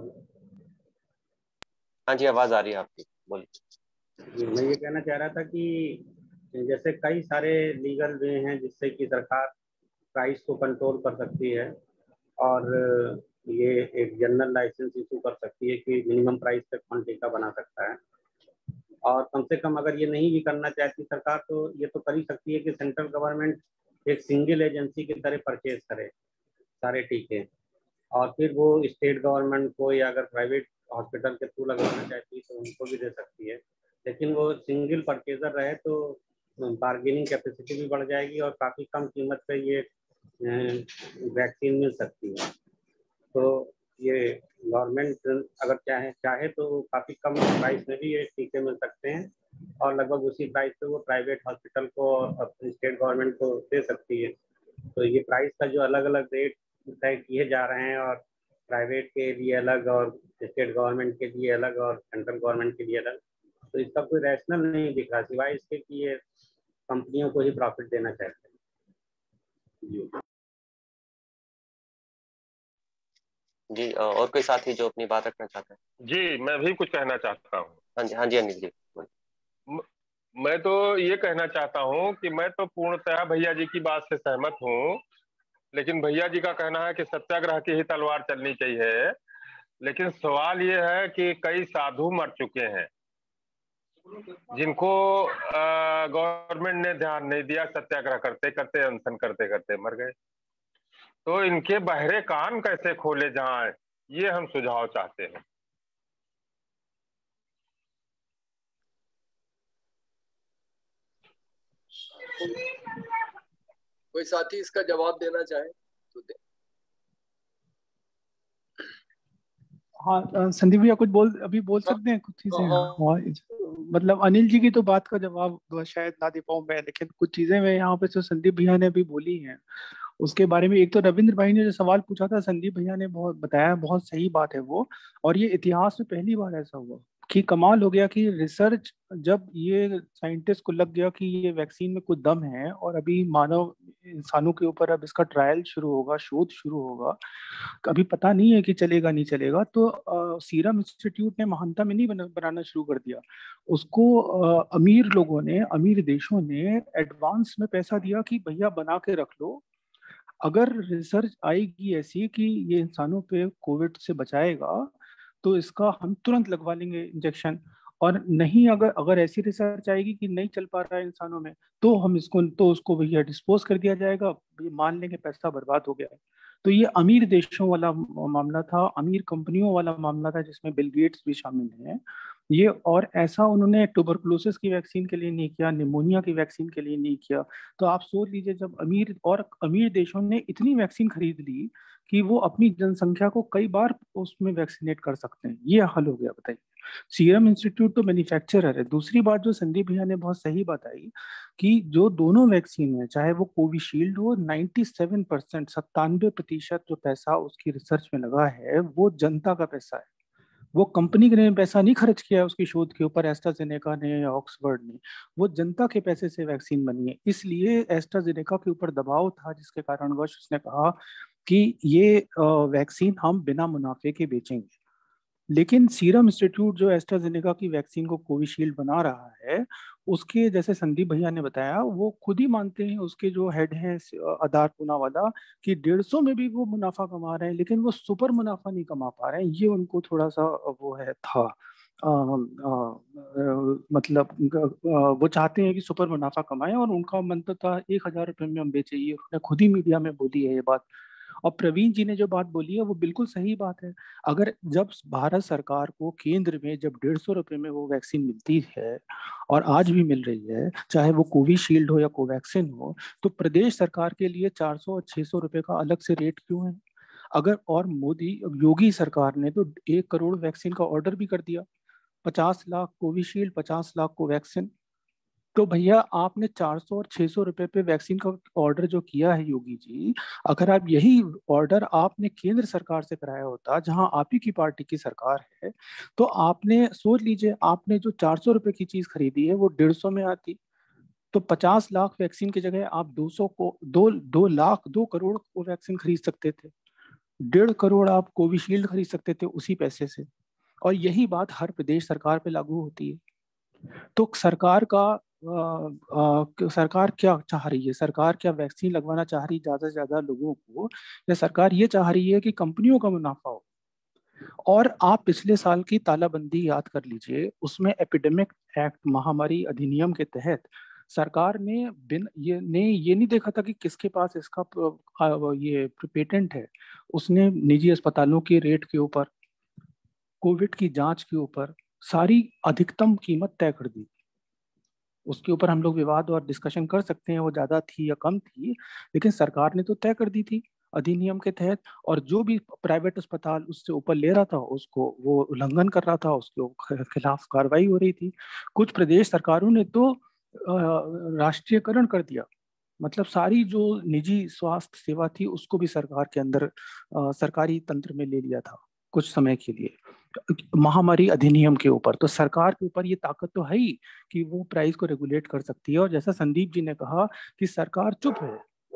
हाँ जी आवाज आ रही है आपकी, बोलिए। मैं ये कहना चाह रहा था कि जैसे कई सारे लीगल वे हैं जिससे कि सरकार प्राइस को कंट्रोल कर सकती है, और ये एक जनरल लाइसेंस इशू कर सकती है कि मिनिमम प्राइस तक कौन टीका बना सकता है। और कम से कम अगर ये नहीं भी करना चाहती सरकार तो ये तो कर ही सकती है कि सेंट्रल गवर्नमेंट एक सिंगल एजेंसी की तरह परचेज करे सारे टीके, और फिर वो स्टेट गवर्नमेंट को या अगर प्राइवेट हॉस्पिटल के थ्रू लगवाना चाहती है तो उनको भी दे सकती है। लेकिन वो सिंगल परचेजर रहे तो बार्गेनिंग कैपेसिटी भी बढ़ जाएगी और काफ़ी कम कीमत पे ये वैक्सीन मिल सकती है। तो ये गवर्नमेंट अगर चाहे चाहे तो काफ़ी कम प्राइस में भी ये टीके मिल सकते हैं, और लगभग उसी प्राइस पे वो प्राइवेट हॉस्पिटल को और स्टेट गवर्नमेंट को दे सकती है। तो ये प्राइस का जो अलग अलग रेट तय किए जा रहे हैं, और प्राइवेट के लिए अलग और स्टेट गवर्नमेंट के लिए अलग और सेंट्रल गवर्नमेंट के लिए अलग, तो इसका कोई रैशनल नहीं दिख रहा सिवाय इसके कि ये कंपनियों को ही प्रॉफिट देना चाहते हैं। जी जी और कोई साथी जो अपनी बात रखना चाहते हैं? जी मैं भी कुछ कहना चाहता हूँ। हाँ जी हाँ जी अनिल जी। मैं तो ये कहना चाहता हूँ कि मैं तो पूर्णतः भैया जी की बात से सहमत हूँ, लेकिन भैया जी का कहना है कि सत्याग्रह की ही तलवार चलनी चाहिए। लेकिन सवाल ये है कि कई साधु मर चुके हैं जिनको गवर्नमेंट ने ध्यान नहीं दिया, सत्याग्रह करते करते अनशन करते करते मर गए। तो इनके बहरे कान कैसे खोले जाएं, ये हम सुझाव चाहते हैं। कोई साथी इसका जवाब देना चाहे तो दे। हाँ संदीप भैया कुछ बोल अभी बोल सकते हैं कुछ चीजें? हाँ मतलब अनिल जी की तो बात का जवाब शायद ना दे पाऊँ मैं, लेकिन कुछ चीजें मैं यहाँ पे जो संदीप भैया ने अभी बोली हैं उसके बारे में। एक तो रविंद्र भाई ने जो सवाल पूछा था, संदीप भैया ने बहुत बताया, बहुत सही बात है वो। और ये इतिहास में पहली बार ऐसा हुआ कि कमाल हो गया कि रिसर्च जब ये साइंटिस्ट को लग गया कि ये वैक्सीन में कुछ दम है और अभी मानव इंसानों के ऊपर अब इसका ट्रायल शुरू होगा, शोध शुरू होगा, अभी पता नहीं है कि चलेगा नहीं चलेगा, तो सीरम इंस्टीट्यूट ने महानता में नहीं बना, बनाना शुरू कर दिया उसको। आ, अमीर लोगों ने, अमीर देशों ने एडवांस में पैसा दिया कि भैया बना के रख लो, अगर रिसर्च आएगी ऐसी कि ये इंसानों पे कोविड से बचाएगा तो इसका हम तुरंत लगवा लेंगे इंजेक्शन, और नहीं अगर अगर ऐसी रिसर्च आएगी कि नहीं चल पा रहा है इंसानों में तो हम इसको तो उसको भैया डिस्पोज कर दिया जाएगा, मान लेंगे पैसा बर्बाद हो गया है। तो ये अमीर देशों वाला मामला था, अमीर कंपनियों वाला मामला था जिसमें बिल गेट्स भी शामिल हैं ये। और ऐसा उन्होंने ट्यूबरकुलोसिस की वैक्सीन के लिए नहीं किया, निमोनिया की वैक्सीन के लिए नहीं किया। तो आप सोच लीजिए जब अमीर और अमीर देशों ने इतनी वैक्सीन खरीद ली कि वो अपनी जनसंख्या को कई बार उसमें वैक्सीनेट कर सकते हैं, ये हल हो गया। बताइए, सीरम इंस्टीट्यूट तो मैन्युफैक्चरर है। दूसरी बात जो संदीप भैया ने बहुत सही बताई कि जो दोनों वैक्सीन है, चाहे वो कोविशील्ड हो, सत्तानवे परसेंट सत्तानवे प्रतिशत जो पैसा उसकी रिसर्च में लगा है वो जनता का पैसा है। वो कंपनी ने पैसा नहीं खर्च किया उसकी शोध के ऊपर, एस्ट्राजेनेका ने या ऑक्सफोर्ड ने, वो जनता के पैसे से वैक्सीन बनी है। इसलिए एस्ट्राजेनेका के ऊपर दबाव था जिसके कारणवश उसने कहा कि ये वैक्सीन हम बिना मुनाफे के बेचेंगे। लेकिन सीरम इंस्टीट्यूट जो एस्ट्राजेनेका की वैक्सीन को कोविशील्ड बना रहा है, उसके जैसे संदीप भैया ने बताया, वो खुद ही मानते हैं, उसके जो हेड हैं आधार पूना वाला, कि डेढ़ सौ में भी वो मुनाफा कमा रहे हैं, लेकिन वो सुपर मुनाफा नहीं कमा पा रहे हैं। ये उनको थोड़ा सा वो है था आ, आ, आ, मतलब आ, वो चाहते हैं कि सुपर मुनाफा कमाएं और उनका मंत्र था एक हजार रुपये में हम बेचे। ये उन्होंने खुद ही मीडिया में बोली है ये बात। और प्रवीण जी ने जो बात बोली है वो बिल्कुल सही बात है। अगर जब भारत सरकार को केंद्र में जब डेढ़ सौ रुपये में वो वैक्सीन मिलती है और आज भी मिल रही है, चाहे वो कोविशील्ड हो या कोवैक्सीन हो, तो प्रदेश सरकार के लिए चार सौ और छह सौ रुपये का अलग से रेट क्यों है? अगर और मोदी योगी सरकार ने तो एक करोड़ वैक्सीन का ऑर्डर भी कर दिया, पचास लाख कोविशील्ड, पचास लाख कोवैक्सीन। तो भैया आपने चार सौ और छह सौ रुपए पे वैक्सीन का ऑर्डर जो किया है योगी जी, अगर आप यही ऑर्डर आपने केंद्र सरकार से कराया होता जहां आप ही की पार्टी की सरकार है, तो आपने सोच लीजिए, आपने जो चार सौ रुपए की चीज खरीदी है वो डेढ़ सौ में आती, तो पचास लाख वैक्सीन की जगह आप दो सौ को दो दो लाख दो करोड़ को वैक्सीन खरीद सकते थे, डेढ़ करोड़ आप कोविशील्ड खरीद सकते थे उसी पैसे से। और यही बात हर प्रदेश सरकार पे लागू होती है। तो सरकार का आ, आ, सरकार क्या चाह रही है? सरकार क्या वैक्सीन लगवाना चाह रही है ज्यादा से ज्यादा लोगों को, या सरकार ये चाह रही है कि कंपनियों का मुनाफा हो? और आप पिछले साल की तालाबंदी याद कर लीजिए, उसमें एपिडेमिक एक्ट, महामारी अधिनियम के तहत सरकार ने बिन ये ने ये नहीं देखा था कि किसके पास इसका ये पेटेंट है, उसने निजी अस्पतालों के रेट के ऊपर, कोविड की जांच के ऊपर सारी अधिकतम कीमत तय कर दी। उसके ऊपर हम लोग विवाद और डिस्कशन कर सकते हैं वो ज्यादा थी या कम थी, लेकिन सरकार ने तो तय कर दी थी अधिनियम के तहत। और जो भी प्राइवेट अस्पताल उससे ऊपर ले रहा था उसको वो उल्लंघन कर रहा था, उसके खिलाफ कार्रवाई हो रही थी। कुछ प्रदेश सरकारों ने तो राष्ट्रीयकरण कर दिया, मतलब सारी जो निजी स्वास्थ्य सेवा थी उसको भी सरकार के अंदर सरकारी तंत्र में ले लिया था कुछ समय के लिए, महामारी अधिनियम के ऊपर। तो सरकार के ऊपर ये ताकत तो है ही कि वो प्राइस को रेगुलेट कर सकती है। और जैसा संदीप जी ने कहा कि सरकार चुप है,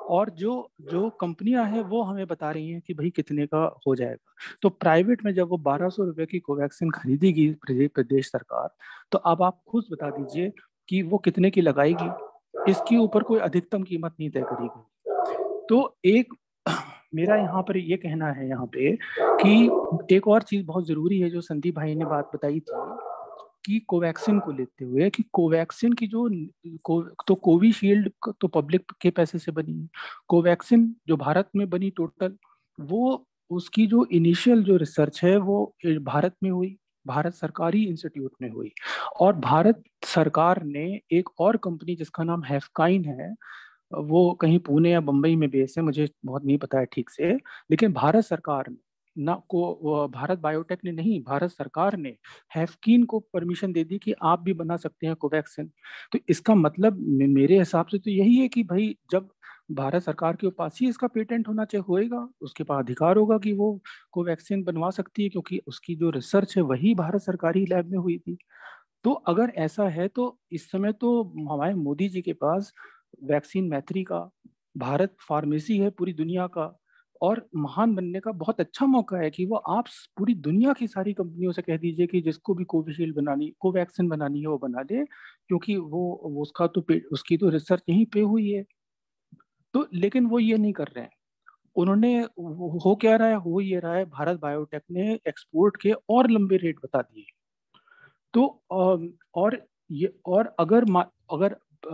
और जो जो कंपनियां हैं वो हमें बता रही हैं कि भाई कितने का हो जाएगा। तो प्राइवेट में जब वो बारह सौ रुपए की कोवैक्सीन खरीदेगी प्रदेश सरकार, तो अब आप खुद बता दीजिए कि वो कितने की लगाएगी। इसके ऊपर कोई अधिकतम कीमत नहीं तय करी गई। तो एक मेरा यहाँ पर ये कहना है यहाँ पे कि एक और चीज बहुत जरूरी है जो संदीप भाई ने बात बताई थी कि कोवैक्सीन को लेते हुए, कि कोवैक्सीन की जो को, तो कोविशील्ड तो पब्लिक के पैसे से बनी है, कोवैक्सीन जो भारत में बनी टोटल, वो उसकी जो इनिशियल जो रिसर्च है वो भारत में हुई, भारत सरकारी इंस्टीट्यूट में हुई। और भारत सरकार ने एक और कंपनी जिसका नाम हैफकाइन है, वो कहीं पुणे या बम्बई में बेस है, मुझे बहुत नहीं पता है ठीक से, लेकिन भारत सरकार ने ना को भारत बायोटेक ने नहीं, भारत सरकार ने हैफकीन को परमिशन दे दी कि आप भी बना सकते हैं कोवैक्सीन। तो इसका मतलब मेरे हिसाब से तो यही है कि भाई जब भारत सरकार के पास ही इसका पेटेंट होना चाहिए, होएगा, उसके पास अधिकार होगा कि वो कोवैक्सीन बनवा सकती है, क्योंकि उसकी जो रिसर्च है वही भारत सरकारी लैब में हुई थी। तो अगर ऐसा है तो इस समय तो हमारे मोदी जी के पास वैक्सीन मैत्री का, भारत फार्मेसी है पूरी दुनिया का, और महान बनने का बहुत अच्छा मौका है कि वो आप पूरी दुनिया की सारी कंपनियों से कह दीजिए कि जिसको भी कोविशील्ड बनानी, कोवैक्सीन बनानी है वो बना दे, क्योंकि वो, वो उसका तो उसकी तो रिसर्च यहीं पे हुई है। तो लेकिन वो ये नहीं कर रहे हैं। उन्होंने हो क्या रहा है, हो ये रहा है, भारत बायोटेक ने एक्सपोर्ट के और लंबे रेट बता दिए। तो और ये और अगर अगर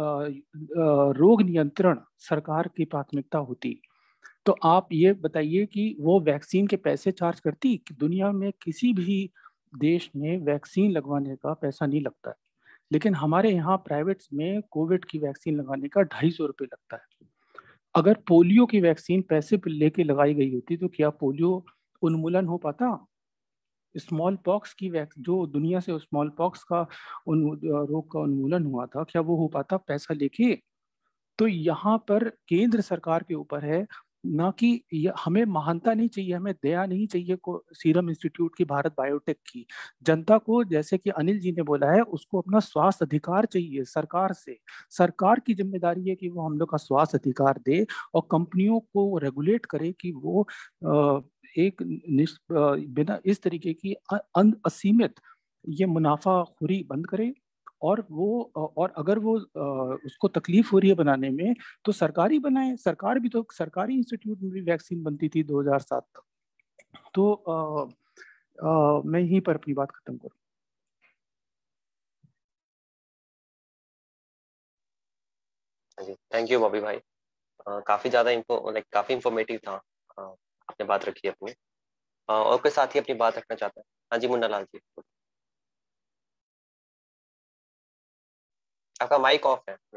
रोग नियंत्रण सरकार की प्राथमिकता होती तो आप ये बताइए कि वो वैक्सीन के पैसे चार्ज करती? कि दुनिया में किसी भी देश में वैक्सीन लगवाने का पैसा नहीं लगता है, लेकिन हमारे यहाँ प्राइवेट में कोविड की वैक्सीन लगाने का ढाई सौ रुपये लगता है। अगर पोलियो की वैक्सीन पैसे लेके लगाई गई होती तो क्या पोलियो उन्मूलन हो पाता? स्मॉल पॉक्स की वैक्स, जो दुनिया से स्मॉल पॉक्स का उन रोग का उन्मूलन हुआ था, क्या वो हो पाता पैसा लेके? तो यहाँ पर केंद्र सरकार के ऊपर है ना कि हमें महानता नहीं चाहिए, हमें दया नहीं चाहिए को सीरम इंस्टीट्यूट की, भारत बायोटेक की। जनता को, जैसे कि अनिल जी ने बोला है, उसको अपना स्वास्थ्य अधिकार चाहिए सरकार से। सरकार की जिम्मेदारी है कि वो हम लोग का स्वास्थ्य अधिकार दे और कंपनियों को रेगुलेट करे कि वो एक बिना इस तरीके की असीमित ये मुनाफाखोरी बंद करे। और वो और अगर वो उसको तकलीफ हो रही है बनाने में तो सरकारी बनाए। सरकार भी तो, सरकारी इंस्टीट्यूट में भी वैक्सीन बनती थी दो हज़ार सात तक। तो आ, आ, मैं यहीं पर अपनी बात खत्म करूं। थैंक यू बॉबी भाई, आ, काफी ज्यादा इन्फो लाइक काफी इंफॉर्मेटिव था। आ, आपने बात रखी अपनी। आ, और कोई साथी अपनी बात रखना चाहता है? हाँ जी मुन्ना लाल जी, आपका माइक ऑफ है।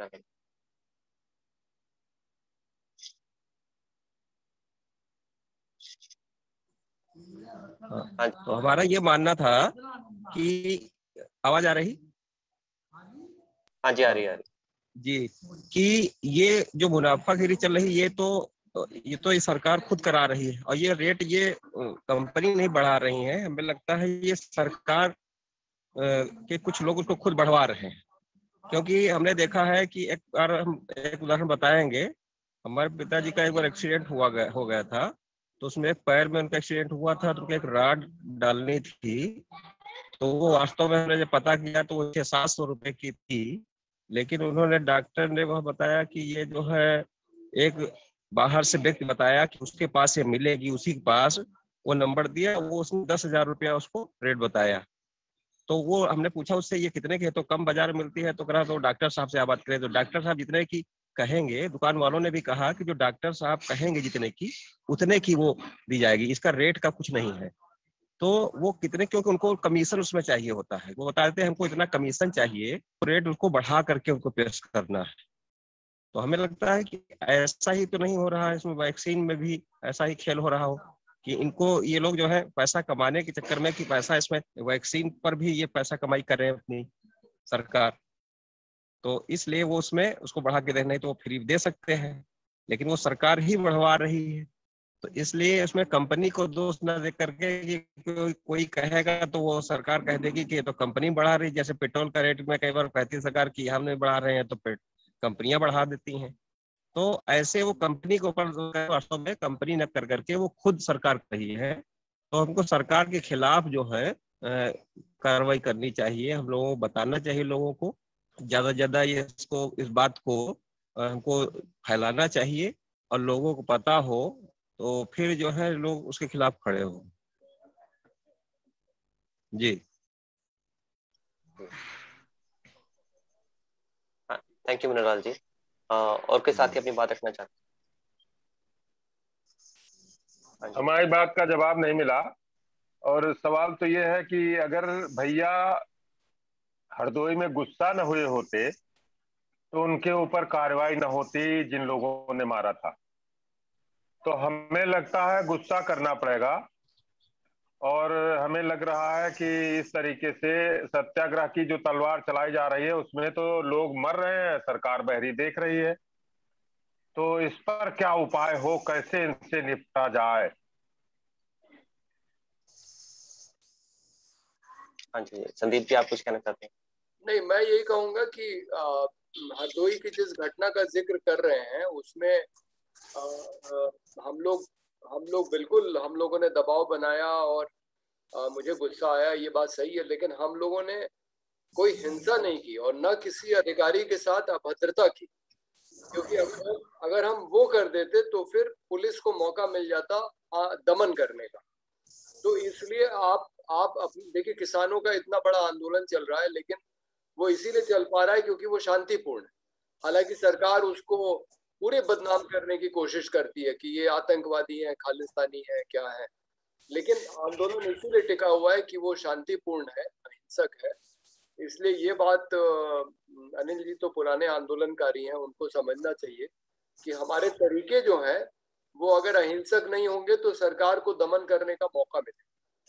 हाँ, तो हमारा ये मानना था कि आवाज आ रही? हाँ जी आ रही है जी, कि ये जो मुनाफाखोरी चल रही ये तो ये तो ये सरकार खुद करा रही है, और ये रेट ये कंपनी नहीं बढ़ा रही है। हमें लगता है ये सरकार के कुछ लोग उसको खुद बढ़वा रहे हैं, क्योंकि हमने देखा है कि एक बार हम एक उदाहरण बताएंगे। हमारे पिताजी का एक बार एक्सीडेंट हुआ गया हो गया था, तो उसमें एक पैर में उनका एक्सीडेंट हुआ था, तो उनको एक राड डालनी थी। तो वो वास्तव में हमने जब पता किया तो वो छह सात सौ रुपए की थी, लेकिन उन्होंने, डॉक्टर ने वह बताया कि ये जो है एक बाहर से व्यक्ति बताया कि उसके पास ये मिलेगी, उसी के पास वो नंबर दिया, वो उसने दस हजार रुपया उसको रेट बताया। तो वो हमने पूछा उससे ये कितने की है, तो कम बाजार में मिलती है। तो कहा तो डॉक्टर साहब से आप बात करें, तो डॉक्टर साहब जितने की कहेंगे, दुकान वालों ने भी कहा कि जो डॉक्टर साहब कहेंगे जितने की उतने की वो दी जाएगी, इसका रेट का कुछ नहीं है। तो वो कितने, क्योंकि उनको कमीशन उसमें चाहिए होता है, वो बताते हैं हमको इतना कमीशन चाहिए, तो रेट उसको बढ़ा करके उनको पेश करना है। तो हमें लगता है कि ऐसा ही तो नहीं हो रहा है, इसमें वैक्सीन में भी ऐसा ही खेल हो रहा हो कि इनको, ये लोग जो है पैसा कमाने के चक्कर में, कि पैसा इसमें वैक्सीन पर भी ये पैसा कमाई कर रहे हैं अपनी सरकार, तो इसलिए वो उसमें उसको बढ़ा के दे, नहीं तो वो फ्री दे सकते हैं, लेकिन वो सरकार ही बढ़वा रही है। तो इसलिए उसमें कंपनी को दोष न दे करके कि कोई, कोई कहेगा तो वो सरकार कह देगी कि ये तो कंपनी बढ़ा रही, जैसे पेट्रोल का रेट में कई बार कहती है सरकार कि हम नहीं बढ़ा रहे हैं, तो कंपनियां बढ़ा देती हैं। तो ऐसे वो कंपनी के ऊपर वास्तव में कंपनी न कर करके वो खुद सरकार कर रही है। तो हमको सरकार के खिलाफ जो है कार्रवाई करनी चाहिए, हम लोगों को बताना चाहिए, लोगों को ज्यादा ज्यादा ये इसको इस बात को हमको फैलाना चाहिए और लोगों को पता हो तो फिर जो है लोग उसके खिलाफ खड़े हो। जी थैंक यू मुन्नालाल जी। आ, और के साथ ही अपनी बात रखना चाहते हैं? हमारी बात का जवाब नहीं मिला और सवाल तो ये है कि अगर भैया हरदोई में गुस्सा न हुए होते तो उनके ऊपर कार्रवाई न होती जिन लोगों ने मारा था। तो हमें लगता है गुस्सा करना पड़ेगा और हमें लग रहा है कि इस तरीके से सत्याग्रह की जो तलवार चलाई जा रही है उसमें तो लोग मर रहे हैं, सरकार बहरी देख रही है। तो इस पर क्या उपाय हो, कैसे इनसे निपटा जाए? हाँ जी संदीप जी, आप कुछ कहना चाहते हैं? नहीं, मैं यही कहूंगा कि हरदोई की जिस घटना का जिक्र कर रहे हैं उसमें आ, आ, हम लोग हम लोग बिल्कुल हम लोगों ने दबाव बनाया और आ, मुझे गुस्सा आया, ये बात सही है, लेकिन हम लोगों ने कोई हिंसा नहीं की और न किसी अधिकारी के साथ अभद्रता की, क्योंकि अगर अगर हम वो कर देते तो फिर पुलिस को मौका मिल जाता दमन करने का। तो इसलिए आप आप देखिए, किसानों का इतना बड़ा आंदोलन चल रहा है लेकिन वो इसीलिए चल पा रहा है क्योंकि वो शांतिपूर्ण है। हालांकि सरकार उसको पूरे बदनाम करने की कोशिश करती है कि ये आतंकवादी है, खालिस्तानी है, क्या है, लेकिन आंदोलन इसीलिए टिका हुआ है कि वो शांतिपूर्ण है, अहिंसक है। इसलिए ये बात अनिल जी तो पुराने आंदोलनकारी हैं, उनको समझना चाहिए कि हमारे तरीके जो है वो अगर अहिंसक नहीं होंगे तो सरकार को दमन करने का मौका मिलेगा।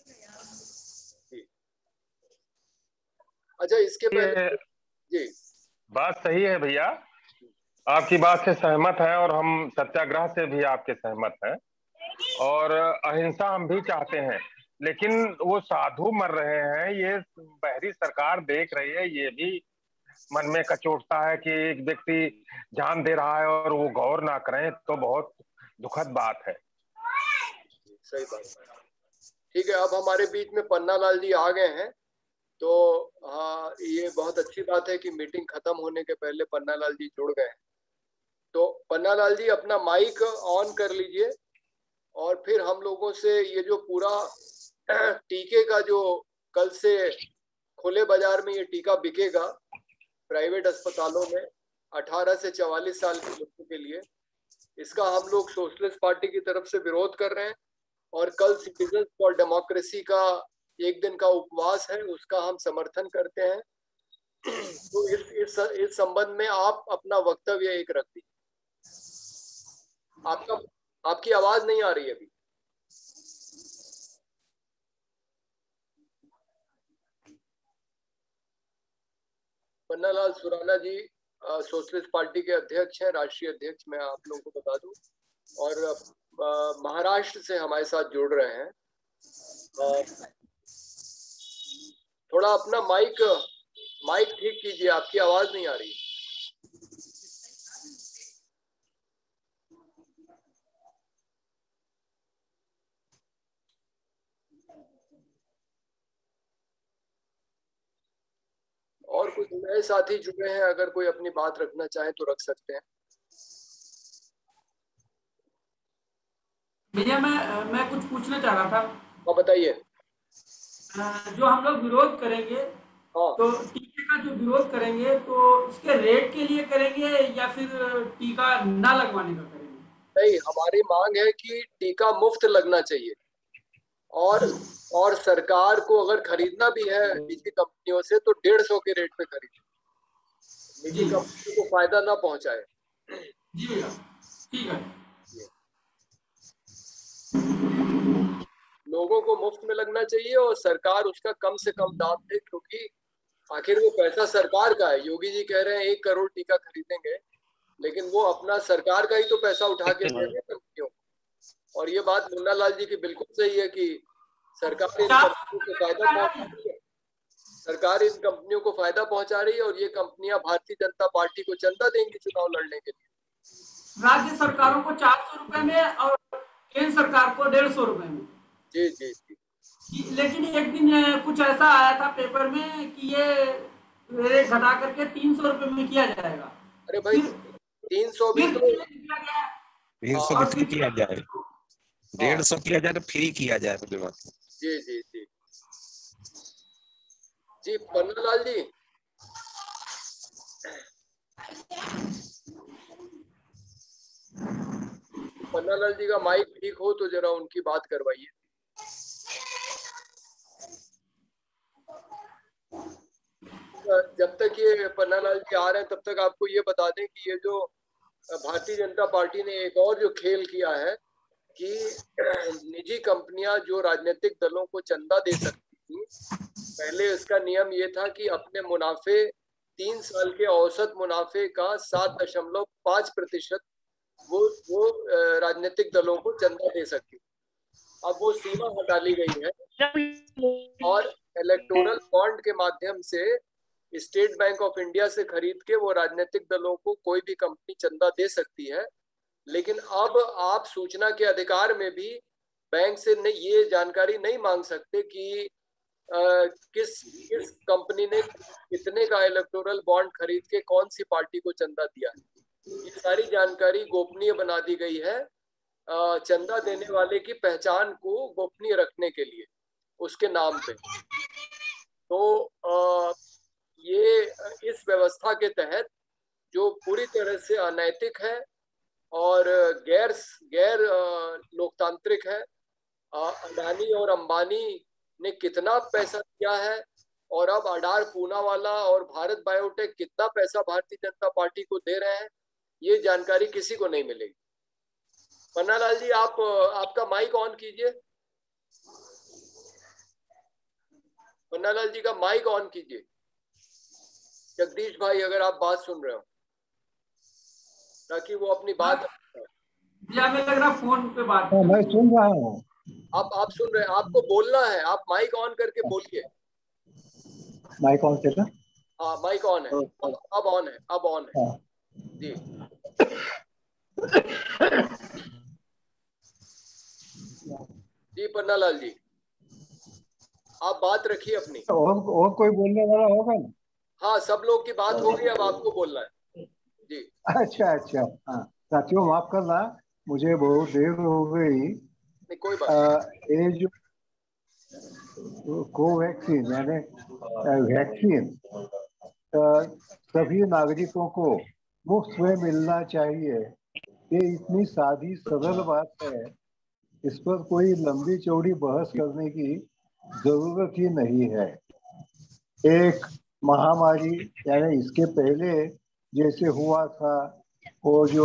अच्छा, इसके पहले जी बात सही है भैया, आपकी बात से सहमत है और हम सत्याग्रह से भी आपके सहमत हैं और अहिंसा हम भी चाहते हैं, लेकिन वो साधु मर रहे हैं, ये बहरी सरकार देख रही है, ये भी मन में कचोटता है कि एक व्यक्ति जान दे रहा है और वो गौर ना करें, तो बहुत दुखद बात है। सही बात है। ठीक है, अब हमारे बीच में पन्ना लाल जी आ गए हैं, तो हाँ, ये बहुत अच्छी बात है कि मीटिंग खत्म होने के पहले पन्ना लाल जी जुड़ गए। तो पन्ना लाल जी अपना माइक ऑन कर लीजिए और फिर हम लोगों से ये जो पूरा टीके का जो कल से खुले बाजार में ये टीका बिकेगा प्राइवेट अस्पतालों में अठारह से चवालीस साल के लोगों के लिए, इसका हम लोग सोशलिस्ट पार्टी की तरफ से विरोध कर रहे हैं और कल सिटीजन्स फॉर डेमोक्रेसी का एक दिन का उपवास है, उसका हम समर्थन करते हैं। तो इस इस इस संबंध में आप अपना वक्तव्य एक रख दीजिए। आपका आपकी आवाज नहीं आ रही है अभी। पन्ना लाल सुराना जी सोशलिस्ट पार्टी के अध्यक्ष हैं, राष्ट्रीय अध्यक्ष, मैं आप लोगों को बता दूं, और महाराष्ट्र से हमारे साथ जुड़ रहे हैं। और थोड़ा अपना माइक माइक ठीक कीजिए, आपकी आवाज नहीं आ रही। और कुछ नए साथी जुड़े हैं, अगर कोई अपनी बात रखना चाहे तो रख सकते हैं। भैया मैं मैं कुछ पूछना चाह रहा था। हाँ बताइए। जो हम लोग विरोध करेंगे, हाँ, तो टीके का जो विरोध करेंगे तो इसके रेट के लिए करेंगे या फिर टीका ना लगवाने का करेंगे? नहीं, हमारी मांग है कि टीका मुफ्त लगना चाहिए और और सरकार को अगर खरीदना भी है निजी कंपनियों से तो डेढ़ सौ के रेट पे खरीदे, निजी कंपनी को फायदा ना पहुंचाए। जी भैया, ठीक है। लोगों को मुफ्त में लगना चाहिए और सरकार उसका कम से कम दाम दे, क्योंकि आखिर वो पैसा सरकार का है। योगी जी कह रहे हैं एक करोड़ टीका खरीदेंगे, लेकिन वो अपना सरकार का ही तो पैसा उठा के दे रहे हैं कंपनियों को। और ये बात मुन्ना लाल जी की बिल्कुल सही है कि सरकार इन कंपनियों को फायदा पहुंचा रही है सरकार इन कंपनियों को फायदा पहुंचा रही है और ये कंपनियां भारतीय जनता पार्टी को चंदा देंगी चुनाव लड़ने के लिए। राज्य सरकारों को चार सौ रुपए में और केंद्र सरकार को डेढ़ सौ रुपए में। जी जी जी। लेकिन एक दिन कुछ ऐसा आया था पेपर में कि ये रेट घटा करके तीन सौ रुपए में किया जाएगा। अरे भाई तीन सौ भी तो तीन सौ भी किया जाए, डेढ़ सौ किया जाए तो फ्री किया जाए। जी जी जी जी पन्नालाल जी, पन्नालाल जी का माइक ठीक हो तो जरा उनकी बात करवाइए। जब तक ये पन्नालाल जी आ रहे हैं तब तक आपको ये बता दें कि ये जो भारतीय जनता पार्टी ने एक और जो खेल किया है कि निजी कंपनियां जो राजनीतिक दलों को चंदा दे सकती थी, पहले इसका नियम ये था कि अपने मुनाफे तीन साल के औसत मुनाफे का सात दशमलव पांच प्रतिशत वो वो राजनीतिक दलों को चंदा दे सकती। अब वो सीमा हटा ली गई है और इलेक्टोरल बॉन्ड के माध्यम से स्टेट बैंक ऑफ इंडिया से खरीद के वो राजनीतिक दलों को कोई भी कंपनी चंदा दे सकती है। लेकिन अब आप सूचना के अधिकार में भी बैंक से नहीं, ये जानकारी नहीं मांग सकते कि आ, किस किस कंपनी ने कितने का इलेक्टोरल बॉन्ड खरीद के कौन सी पार्टी को चंदा दिया है। ये सारी जानकारी गोपनीय बना दी गई है चंदा देने वाले की पहचान को गोपनीय रखने के लिए उसके नाम पे। तो आ, ये इस व्यवस्था के तहत जो पूरी तरह से अनैतिक है और गैर गैर लोकतांत्रिक है, अडानी और अंबानी ने कितना पैसा दिया है और अब अडार पूनावाला और भारत बायोटेक कितना पैसा भारतीय जनता पार्टी को दे रहे हैं, ये जानकारी किसी को नहीं मिलेगी। पन्नालाल जी, आप आपका माइक ऑन कीजिए। पन्नालाल जी का माइक ऑन कीजिए। जगदीश भाई, अगर आप बात सुन रहे हो ताकि वो अपनी बात। या मैं लग रहा फोन पे बात। हाँ, मैं सुन रहा हूँ। आप आप सुन रहे हैं, आपको बोलना है, आप माइक ऑन करके बोलिए। माइक ऑन करना? हाँ, माइक ऑन है। अब अब ऑन है, अब ऑन है। हाँ। जी जी पन्नालाल जी, आप बात रखिए अपनी। और, और कोई बोलने वाला होगा ना? हाँ, सब लोग की बात होगी, अब आपको बोलना है। जी अच्छा अच्छा। हाँ साथियों, माफ करना, मुझे बहुत देर हो गई। नहीं, कोई बात नहीं। ये जो कोवैक्सीन यानी वैक्सीन सभी नागरिकों को मुफ्त में मिलना चाहिए, ये इतनी सादी सरल बात है, इस पर कोई लंबी चौड़ी बहस करने की जरूरत ही नहीं है। एक महामारी यानी इसके पहले जैसे हुआ था वो जो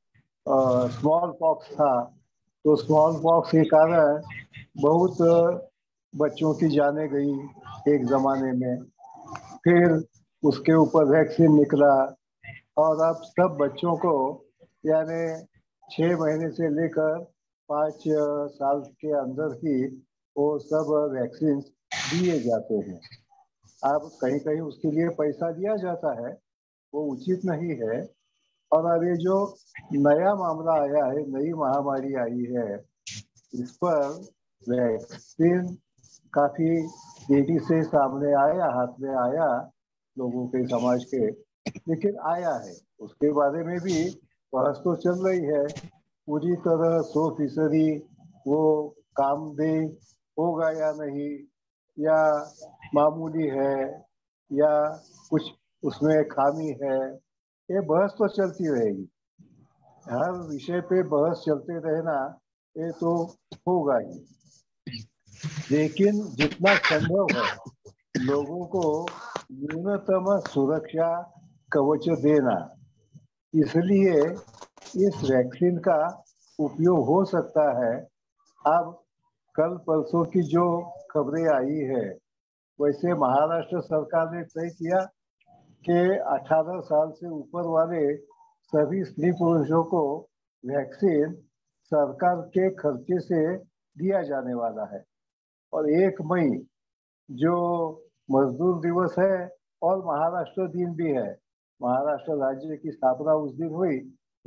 स्मॉल पॉक्स था, तो स्मॉल पॉक्स के कारण बहुत बच्चों की जानें गई एक ज़माने में। फिर उसके ऊपर वैक्सीन निकला और अब सब बच्चों को यानी छः महीने से लेकर पाँच साल के अंदर ही वो सब वैक्सीन दिए जाते हैं। अब कहीं कहीं उसके लिए पैसा दिया जाता है, वो उचित नहीं है। और अब ये जो नया मामला आया है, नई महामारी आई है, इस पर वैक्सीन काफी तेजी से सामने आया, हाथ में आया लोगों के, समाज के, लेकिन आया है। उसके बारे में भी बहस तो चल रही है। पूरी तरह सौ फीसदी वो कामदेह होगा या नहीं, या मामूली है, या कुछ उसमें खामी है, ये बहस तो चलती रहेगी। हर विषय पे बहस चलते रहना ये तो होगा ही, लेकिन जितना संभव है लोगों को न्यूनतम सुरक्षा कवच देना, इसलिए इस वैक्सीन का उपयोग हो सकता है। अब कल परसों की जो खबरें आई है, वैसे महाराष्ट्र सरकार ने तय किया कि अठारह साल से ऊपर वाले सभी स्त्री पुरुषों को वैक्सीन सरकार के खर्चे से दिया जाने वाला है। और एक मई जो मजदूर दिवस है और महाराष्ट्र दिन भी है, महाराष्ट्र राज्य की स्थापना उस दिन हुई,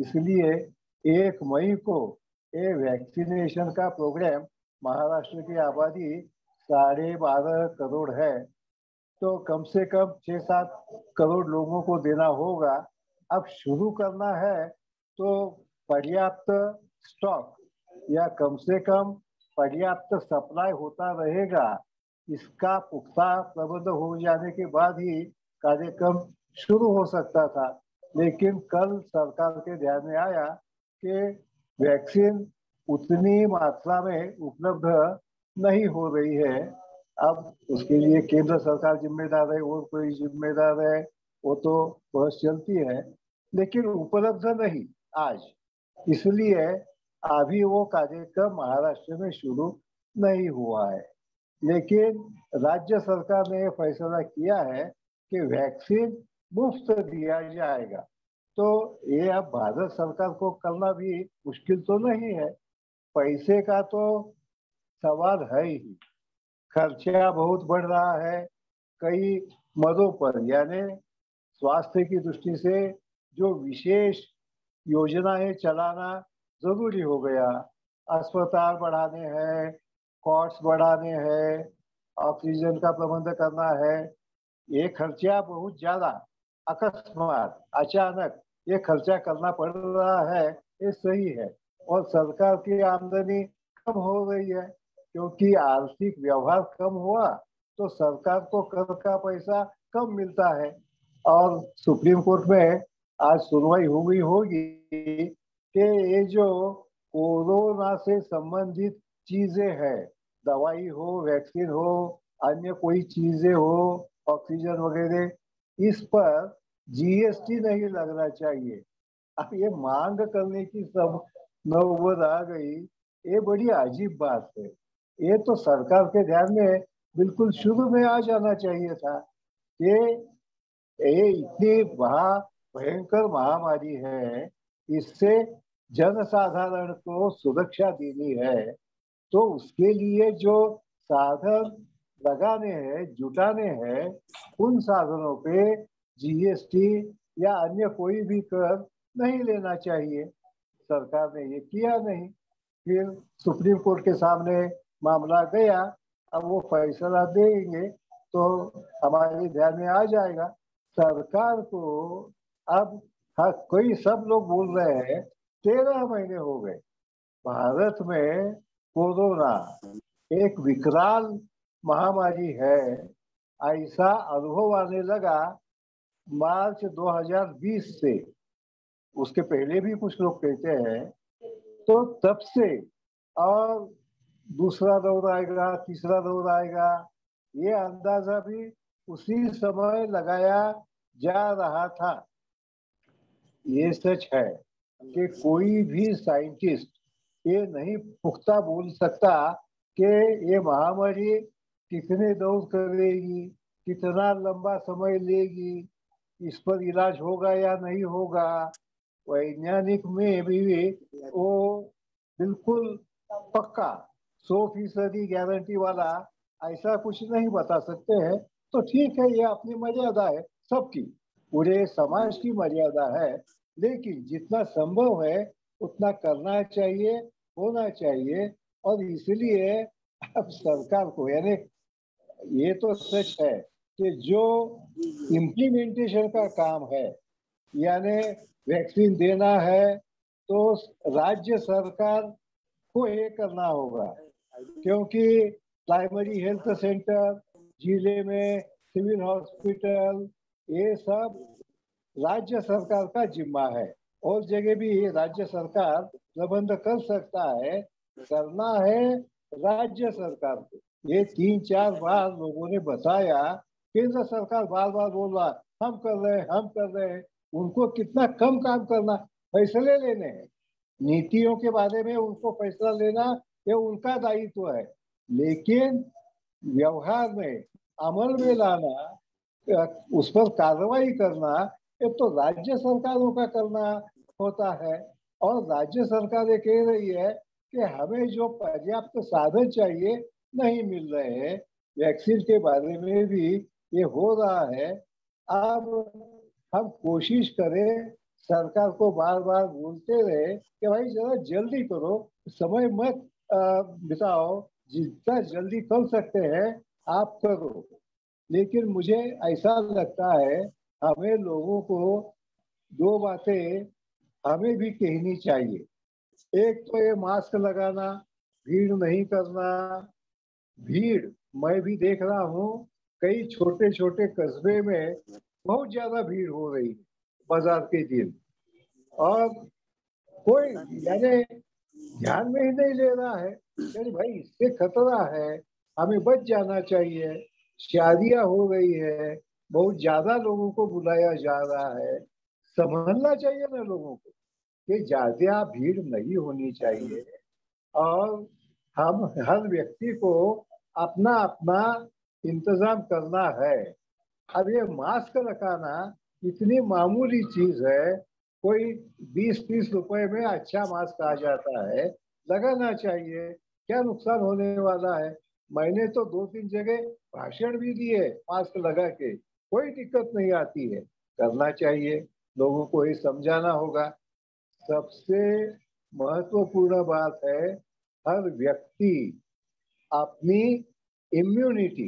इसलिए एक मई को ये वैक्सीनेशन का प्रोग्राम, महाराष्ट्र की आबादी साढ़े बारह करोड़ है, तो कम से कम छः सात करोड़ लोगों को देना होगा। अब शुरू करना है तो पर्याप्त स्टॉक या कम से कम पर्याप्त सप्लाई होता रहेगा, इसका पुख्ता प्रबंध हो जाने के बाद ही कार्यक्रम शुरू हो सकता था। लेकिन कल सरकार के ध्यान में आया कि वैक्सीन उतनी मात्रा में उपलब्ध नहीं हो रही है। अब उसके लिए केंद्र सरकार जिम्मेदार है और कोई जिम्मेदार है, वो तो बहस चलती है, लेकिन उपलब्ध नहीं आज, इसलिए अभी वो कार्यक्रम महाराष्ट्र में शुरू नहीं हुआ है। लेकिन राज्य सरकार ने फैसला किया है कि वैक्सीन मुफ्त दिया जाएगा, तो ये अब भारत सरकार को करना भी मुश्किल तो नहीं है। पैसे का तो सवाल है ही, खर्चा बहुत बढ़ रहा है कई मदों पर, यानी स्वास्थ्य की दृष्टि से जो विशेष योजनाएं चलाना जरूरी हो गया। अस्पताल बढ़ाने हैं, कॉट्स बढ़ाने हैं, ऑक्सीजन का प्रबंध करना है, ये खर्चा बहुत ज्यादा अकस्मात अचानक ये खर्चा करना पड़ रहा है, ये सही है। और सरकार की आमदनी कम हो गई है, क्योंकि आर्थिक व्यवहार कम हुआ तो सरकार को कर का पैसा कम मिलता है। और सुप्रीम कोर्ट में आज सुनवाई हुई होगी कि ये जो कोरोना से संबंधित चीजें हैं, दवाई हो, वैक्सीन हो, अन्य कोई चीजें हो, ऑक्सीजन वगैरह, इस पर जीएसटी नहीं लगना चाहिए। अब ये मांग करने की सब नौबत आ गई, ये बड़ी अजीब बात है। ये तो सरकार के ध्यान में बिल्कुल शुरू में आ जाना चाहिए था कि ये इतनी महा भयंकर महामारी है, इससे जनसाधारण को सुरक्षा देनी है, तो उसके लिए जो साधन लगाने हैं, जुटाने हैं, उन साधनों पे जीएसटी या अन्य कोई भी कर नहीं लेना चाहिए। सरकार ने ये किया नहीं, फिर सुप्रीम कोर्ट के सामने मामला गया, अब वो फैसला देंगे तो हमारे ध्यान में आ जाएगा। सरकार को अब हाँ, कोई सब लोग बोल रहे हैं तेरह महीने हो गए भारत में कोरोना एक विकराल महामारी है, ऐसा अनुभव आने लगा मार्च दो हज़ार बीस से। उसके पहले भी कुछ लोग कहते हैं, तो तब से और दूसरा दौर आएगा, तीसरा दौर आएगा, ये अंदाजा भी उसी समय लगाया जा रहा था। ये सच है कि कोई भी साइंटिस्ट ये नहीं पुख्ता बोल सकता कि ये महामारी कितने दौर करेगी, कितना लंबा समय लेगी, इस पर इलाज होगा या नहीं होगा। वैज्ञानिक में भी वो बिल्कुल पक्का सौ फीसदी गारंटी वाला ऐसा कुछ नहीं बता सकते हैं। तो ठीक है, ये अपनी मर्यादा है, सबकी, पूरे समाज की मर्यादा है, लेकिन जितना संभव है उतना करना चाहिए, होना चाहिए। और इसलिए अब सरकार को, यानी ये तो सच है कि जो इम्प्लीमेंटेशन का काम है, यानी वैक्सीन देना है, तो राज्य सरकार को ये करना होगा, क्योंकि प्राइमरी हेल्थ सेंटर, जिले में सिविल हॉस्पिटल, ये सब राज्य सरकार का जिम्मा है। और जगह भी राज्य सरकार प्रबंध कर सकता है, करना है राज्य सरकार को। ये तीन चार बार लोगों ने बताया, केंद्र सरकार बार बार बोल रहा हम कर रहे हैं, हम कर रहे हैं। उनको कितना कम काम करना, फैसले लेने हैं, नीतियों के बारे में उनको फैसला लेना ये उनका दायित्व है, लेकिन व्यवहार में, अमल में लाना, उस पर कार्रवाई करना, ये तो राज्य सरकारों का करना होता है। और राज्य सरकार ये कह रही है कि हमें जो पर्याप्त साधन चाहिए नहीं मिल रहे हैं। वैक्सीन के बारे में भी ये हो रहा है। अब हम कोशिश करें सरकार को बार बार बोलते रहे कि भाई जरा जल्दी करो, समय मत बिताओ, जितना जल्दी कर सकते हैं आप करो। लेकिन मुझे ऐसा लगता है हमें लोगों को दो बातें हमें भी कहनी चाहिए। एक तो ये मास्क लगाना, भीड़ नहीं करना। भीड़ मैं भी देख रहा हूँ, कई छोटे छोटे कस्बे में बहुत ज्यादा भीड़ हो रही है बाजार के दिन, और कोई यानी ध्यान में ही नहीं ले रहा है। यानी भाई इससे खतरा है, हमें बच जाना चाहिए। शादियां हो रही है, बहुत ज्यादा लोगों को बुलाया जा रहा है, समझना चाहिए ना लोगों को कि ज्यादा भीड़ नहीं होनी चाहिए, और हम हर व्यक्ति को अपना अपना इंतजाम करना है। अब ये मास्क लगाना इतनी मामूली चीज है, कोई बीस तीस रुपए में अच्छा मास्क आ जाता है, लगाना चाहिए, क्या नुकसान होने वाला है। मैंने तो दो तीन जगह भाषण भी दिए मास्क लगा के, कोई दिक्कत नहीं आती है, करना चाहिए, लोगों को ये समझाना होगा। सबसे महत्वपूर्ण बात है हर व्यक्ति अपनी इम्यूनिटी,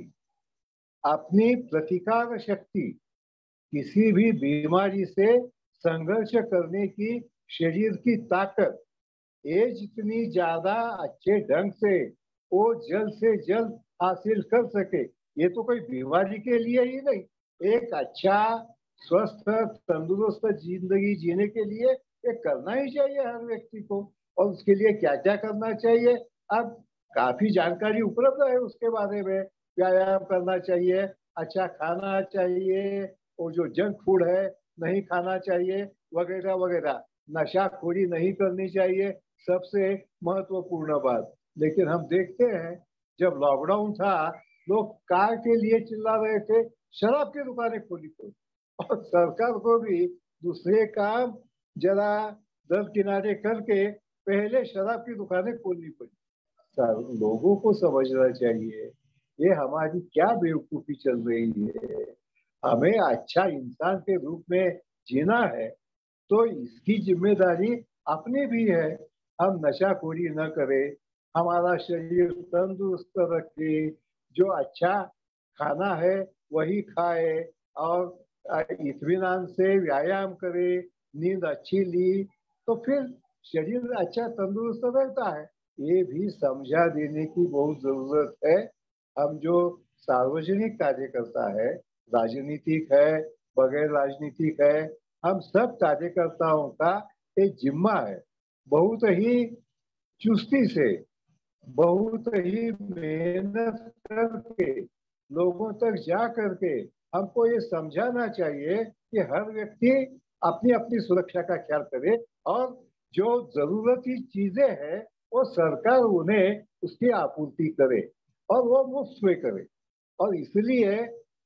अपनी प्रतिकार शक्ति, किसी भी बीमारी से संघर्ष करने की शरीर की ताकत, ये जितनी ज्यादा अच्छे ढंग से वो जल्द से जल्द हासिल कर सके। ये तो कोई बीमारी के लिए ही नहीं, एक अच्छा स्वस्थ तंदुरुस्त जिंदगी जीने के लिए ये करना ही चाहिए हर व्यक्ति को। और उसके लिए क्या क्या करना चाहिए, अब काफी जानकारी उपलब्ध है उसके बारे में। व्यायाम करना चाहिए, अच्छा खाना चाहिए, और जो जंक फूड है नहीं खाना चाहिए, वगैरह वगैरह। नशाखोरी नहीं करनी चाहिए, सबसे महत्वपूर्ण बात। लेकिन हम देखते हैं जब लॉकडाउन था, लोग कार के लिए चिल्ला रहे थे, शराब की दुकानें खोली थी, और सरकार को भी दूसरे काम जरा दर किनारे करके पहले शराब की दुकानें खोलनी पड़ी। लोगों को समझना चाहिए ये हमारी क्या बेवकूफी चल रही है। हमें अच्छा इंसान के रूप में जीना है तो इसकी जिम्मेदारी अपनी भी है। हम नशाखोरी न करें, हमारा शरीर तंदुरुस्त रखे, जो अच्छा खाना है वही खाए, और इत्मीनान से व्यायाम करे, नींद अच्छी ली तो फिर शरीर अच्छा तंदुरुस्त रहता है। ये भी समझा देने की बहुत जरूरत है। हम जो सार्वजनिक कार्यकर्ता है, राजनीतिक है बगैर राजनीतिक है, हम सब कार्यकर्ताओं का एक जिम्मा है बहुत ही चुस्ती से, बहुत ही मेहनत करके लोगों तक जा करके हमको ये समझाना चाहिए कि हर व्यक्ति अपनी अपनी सुरक्षा का ख्याल करे, और जो जरूरती चीजें हैं वो सरकार उन्हें उसकी आपूर्ति करे और वो मुफ्त में करे। और इसलिए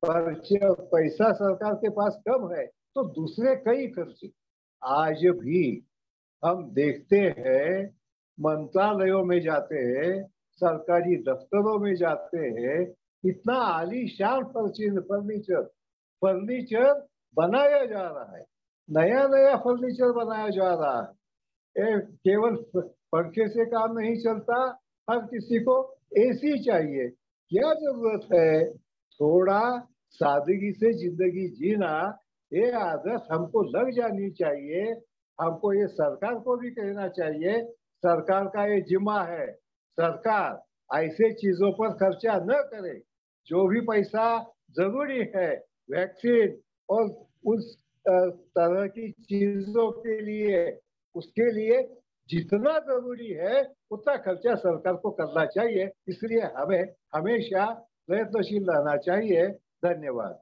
पैसा सरकार के पास कम है तो दूसरे कई खर्चे। आज भी हम देखते हैं, मंत्रालयों में जाते हैं, सरकारी दफ्तरों में जाते हैं, इतना आलीशान फर्नीचर फर्नीचर बनाया जा रहा है, नया नया फर्नीचर बनाया जा रहा है। केवल पंखे से काम नहीं चलता, हर किसी को एसी चाहिए। क्या जरूरत है? थोड़ा सादगी से जिंदगी जीना, ये आदत हमको लग जानी चाहिए। हमको ये सरकार को भी कहना चाहिए, सरकार का ये जिम्मा है, सरकार ऐसे चीजों पर खर्चा न करे। जो भी पैसा जरूरी है वैक्सीन और उस तरह की चीजों के लिए, उसके लिए जितना जरूरी है उतना खर्चा सरकार को करना चाहिए। इसलिए हमें हमेशा प्रयत्नशील रहना चाहिए। धन्यवाद।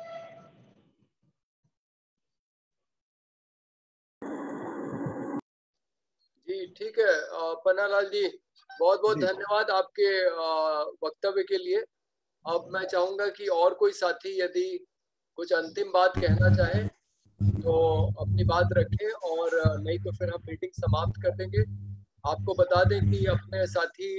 जी ठीक है पन्नालाल जी, बहुत बहुत धन्यवाद आपके वक्तव्य के लिए। अब मैं चाहूंगा कि और कोई साथी यदि कुछ अंतिम बात कहना चाहे तो अपनी बात रखें, और नहीं तो फिर हम मीटिंग समाप्त कर देंगे। आपको बता दें कि अपने साथी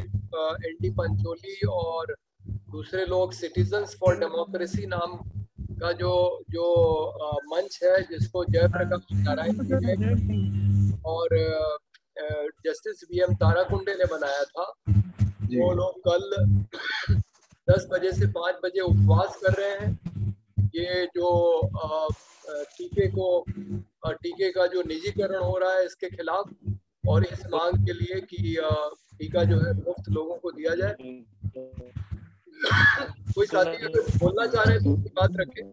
एडवोकेट एन डी पंचोली और दूसरे लोग सिटीजन्स फॉर डेमोक्रेसी नाम का जो जो आ, मंच है जिसको जयप्रकाश नारायण और जस्टिस वी एम ताराकुंडे ने बनाया था, वो लोग कल दस बजे से पाँच बजे उपवास कर रहे हैं। ये जो टीके को टीके का जो निजीकरण हो रहा है इसके खिलाफ, और इस मांग के लिए कि टीका जो है मुफ्त लोगों को दिया जाए। कोई साथी अगर बोलना चाह रहे हैं तो बात रखें।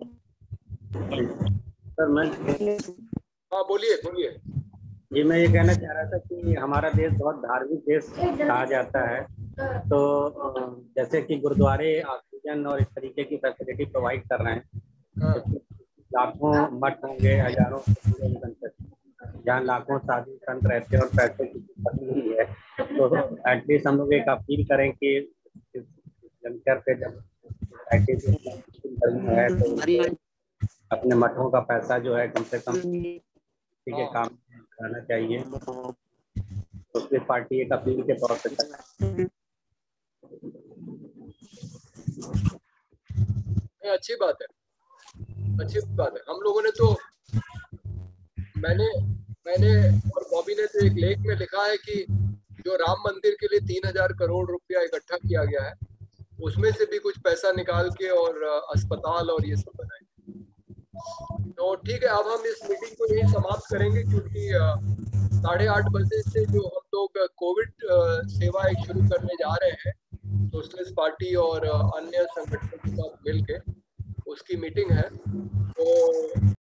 सर मैं हाँ बोलिए बोलिए। जी मैं ये कहना चाह रहा था कि हमारा देश बहुत धार्मिक देश कहा जाता है, तो जैसे कि गुरुद्वारे ऑक्सीजन और इस तरीके की फैसिलिटी प्रोवाइड कर रहे हैं, तो लाखों मठ होंगे, हजारों जहाँ लाखों साधु संत रहते हैं और पैसे की कमी नहीं है, तो एटलीस्ट हम लोग एक अपील करें कि जंक्शन पे जब है तो अपने मठों का पैसा जो है कम से कम ठीक है काम करना चाहिए। तो फिर पार्टी एक अपील के तौर पे अच्छी बात है, अच्छी बात है। हम लोगों ने तो मैंने मैंने और बॉबी ने तो एक लेख में लिखा है कि जो राम मंदिर के लिए तीन हजार करोड़ रुपया इकट्ठा किया गया है, उसमें से भी कुछ पैसा निकाल के और अस्पताल और ये सब बनाए। तो ठीक है, अब हम इस मीटिंग को यही समाप्त करेंगे, क्योंकि साढ़े आठ बजे से जो हम लोग कोविड सेवा एक शुरू करने जा रहे हैं सोशलिस्ट पार्टी और अन्य संगठनों के साथ मिलकर, उसकी मीटिंग है। तो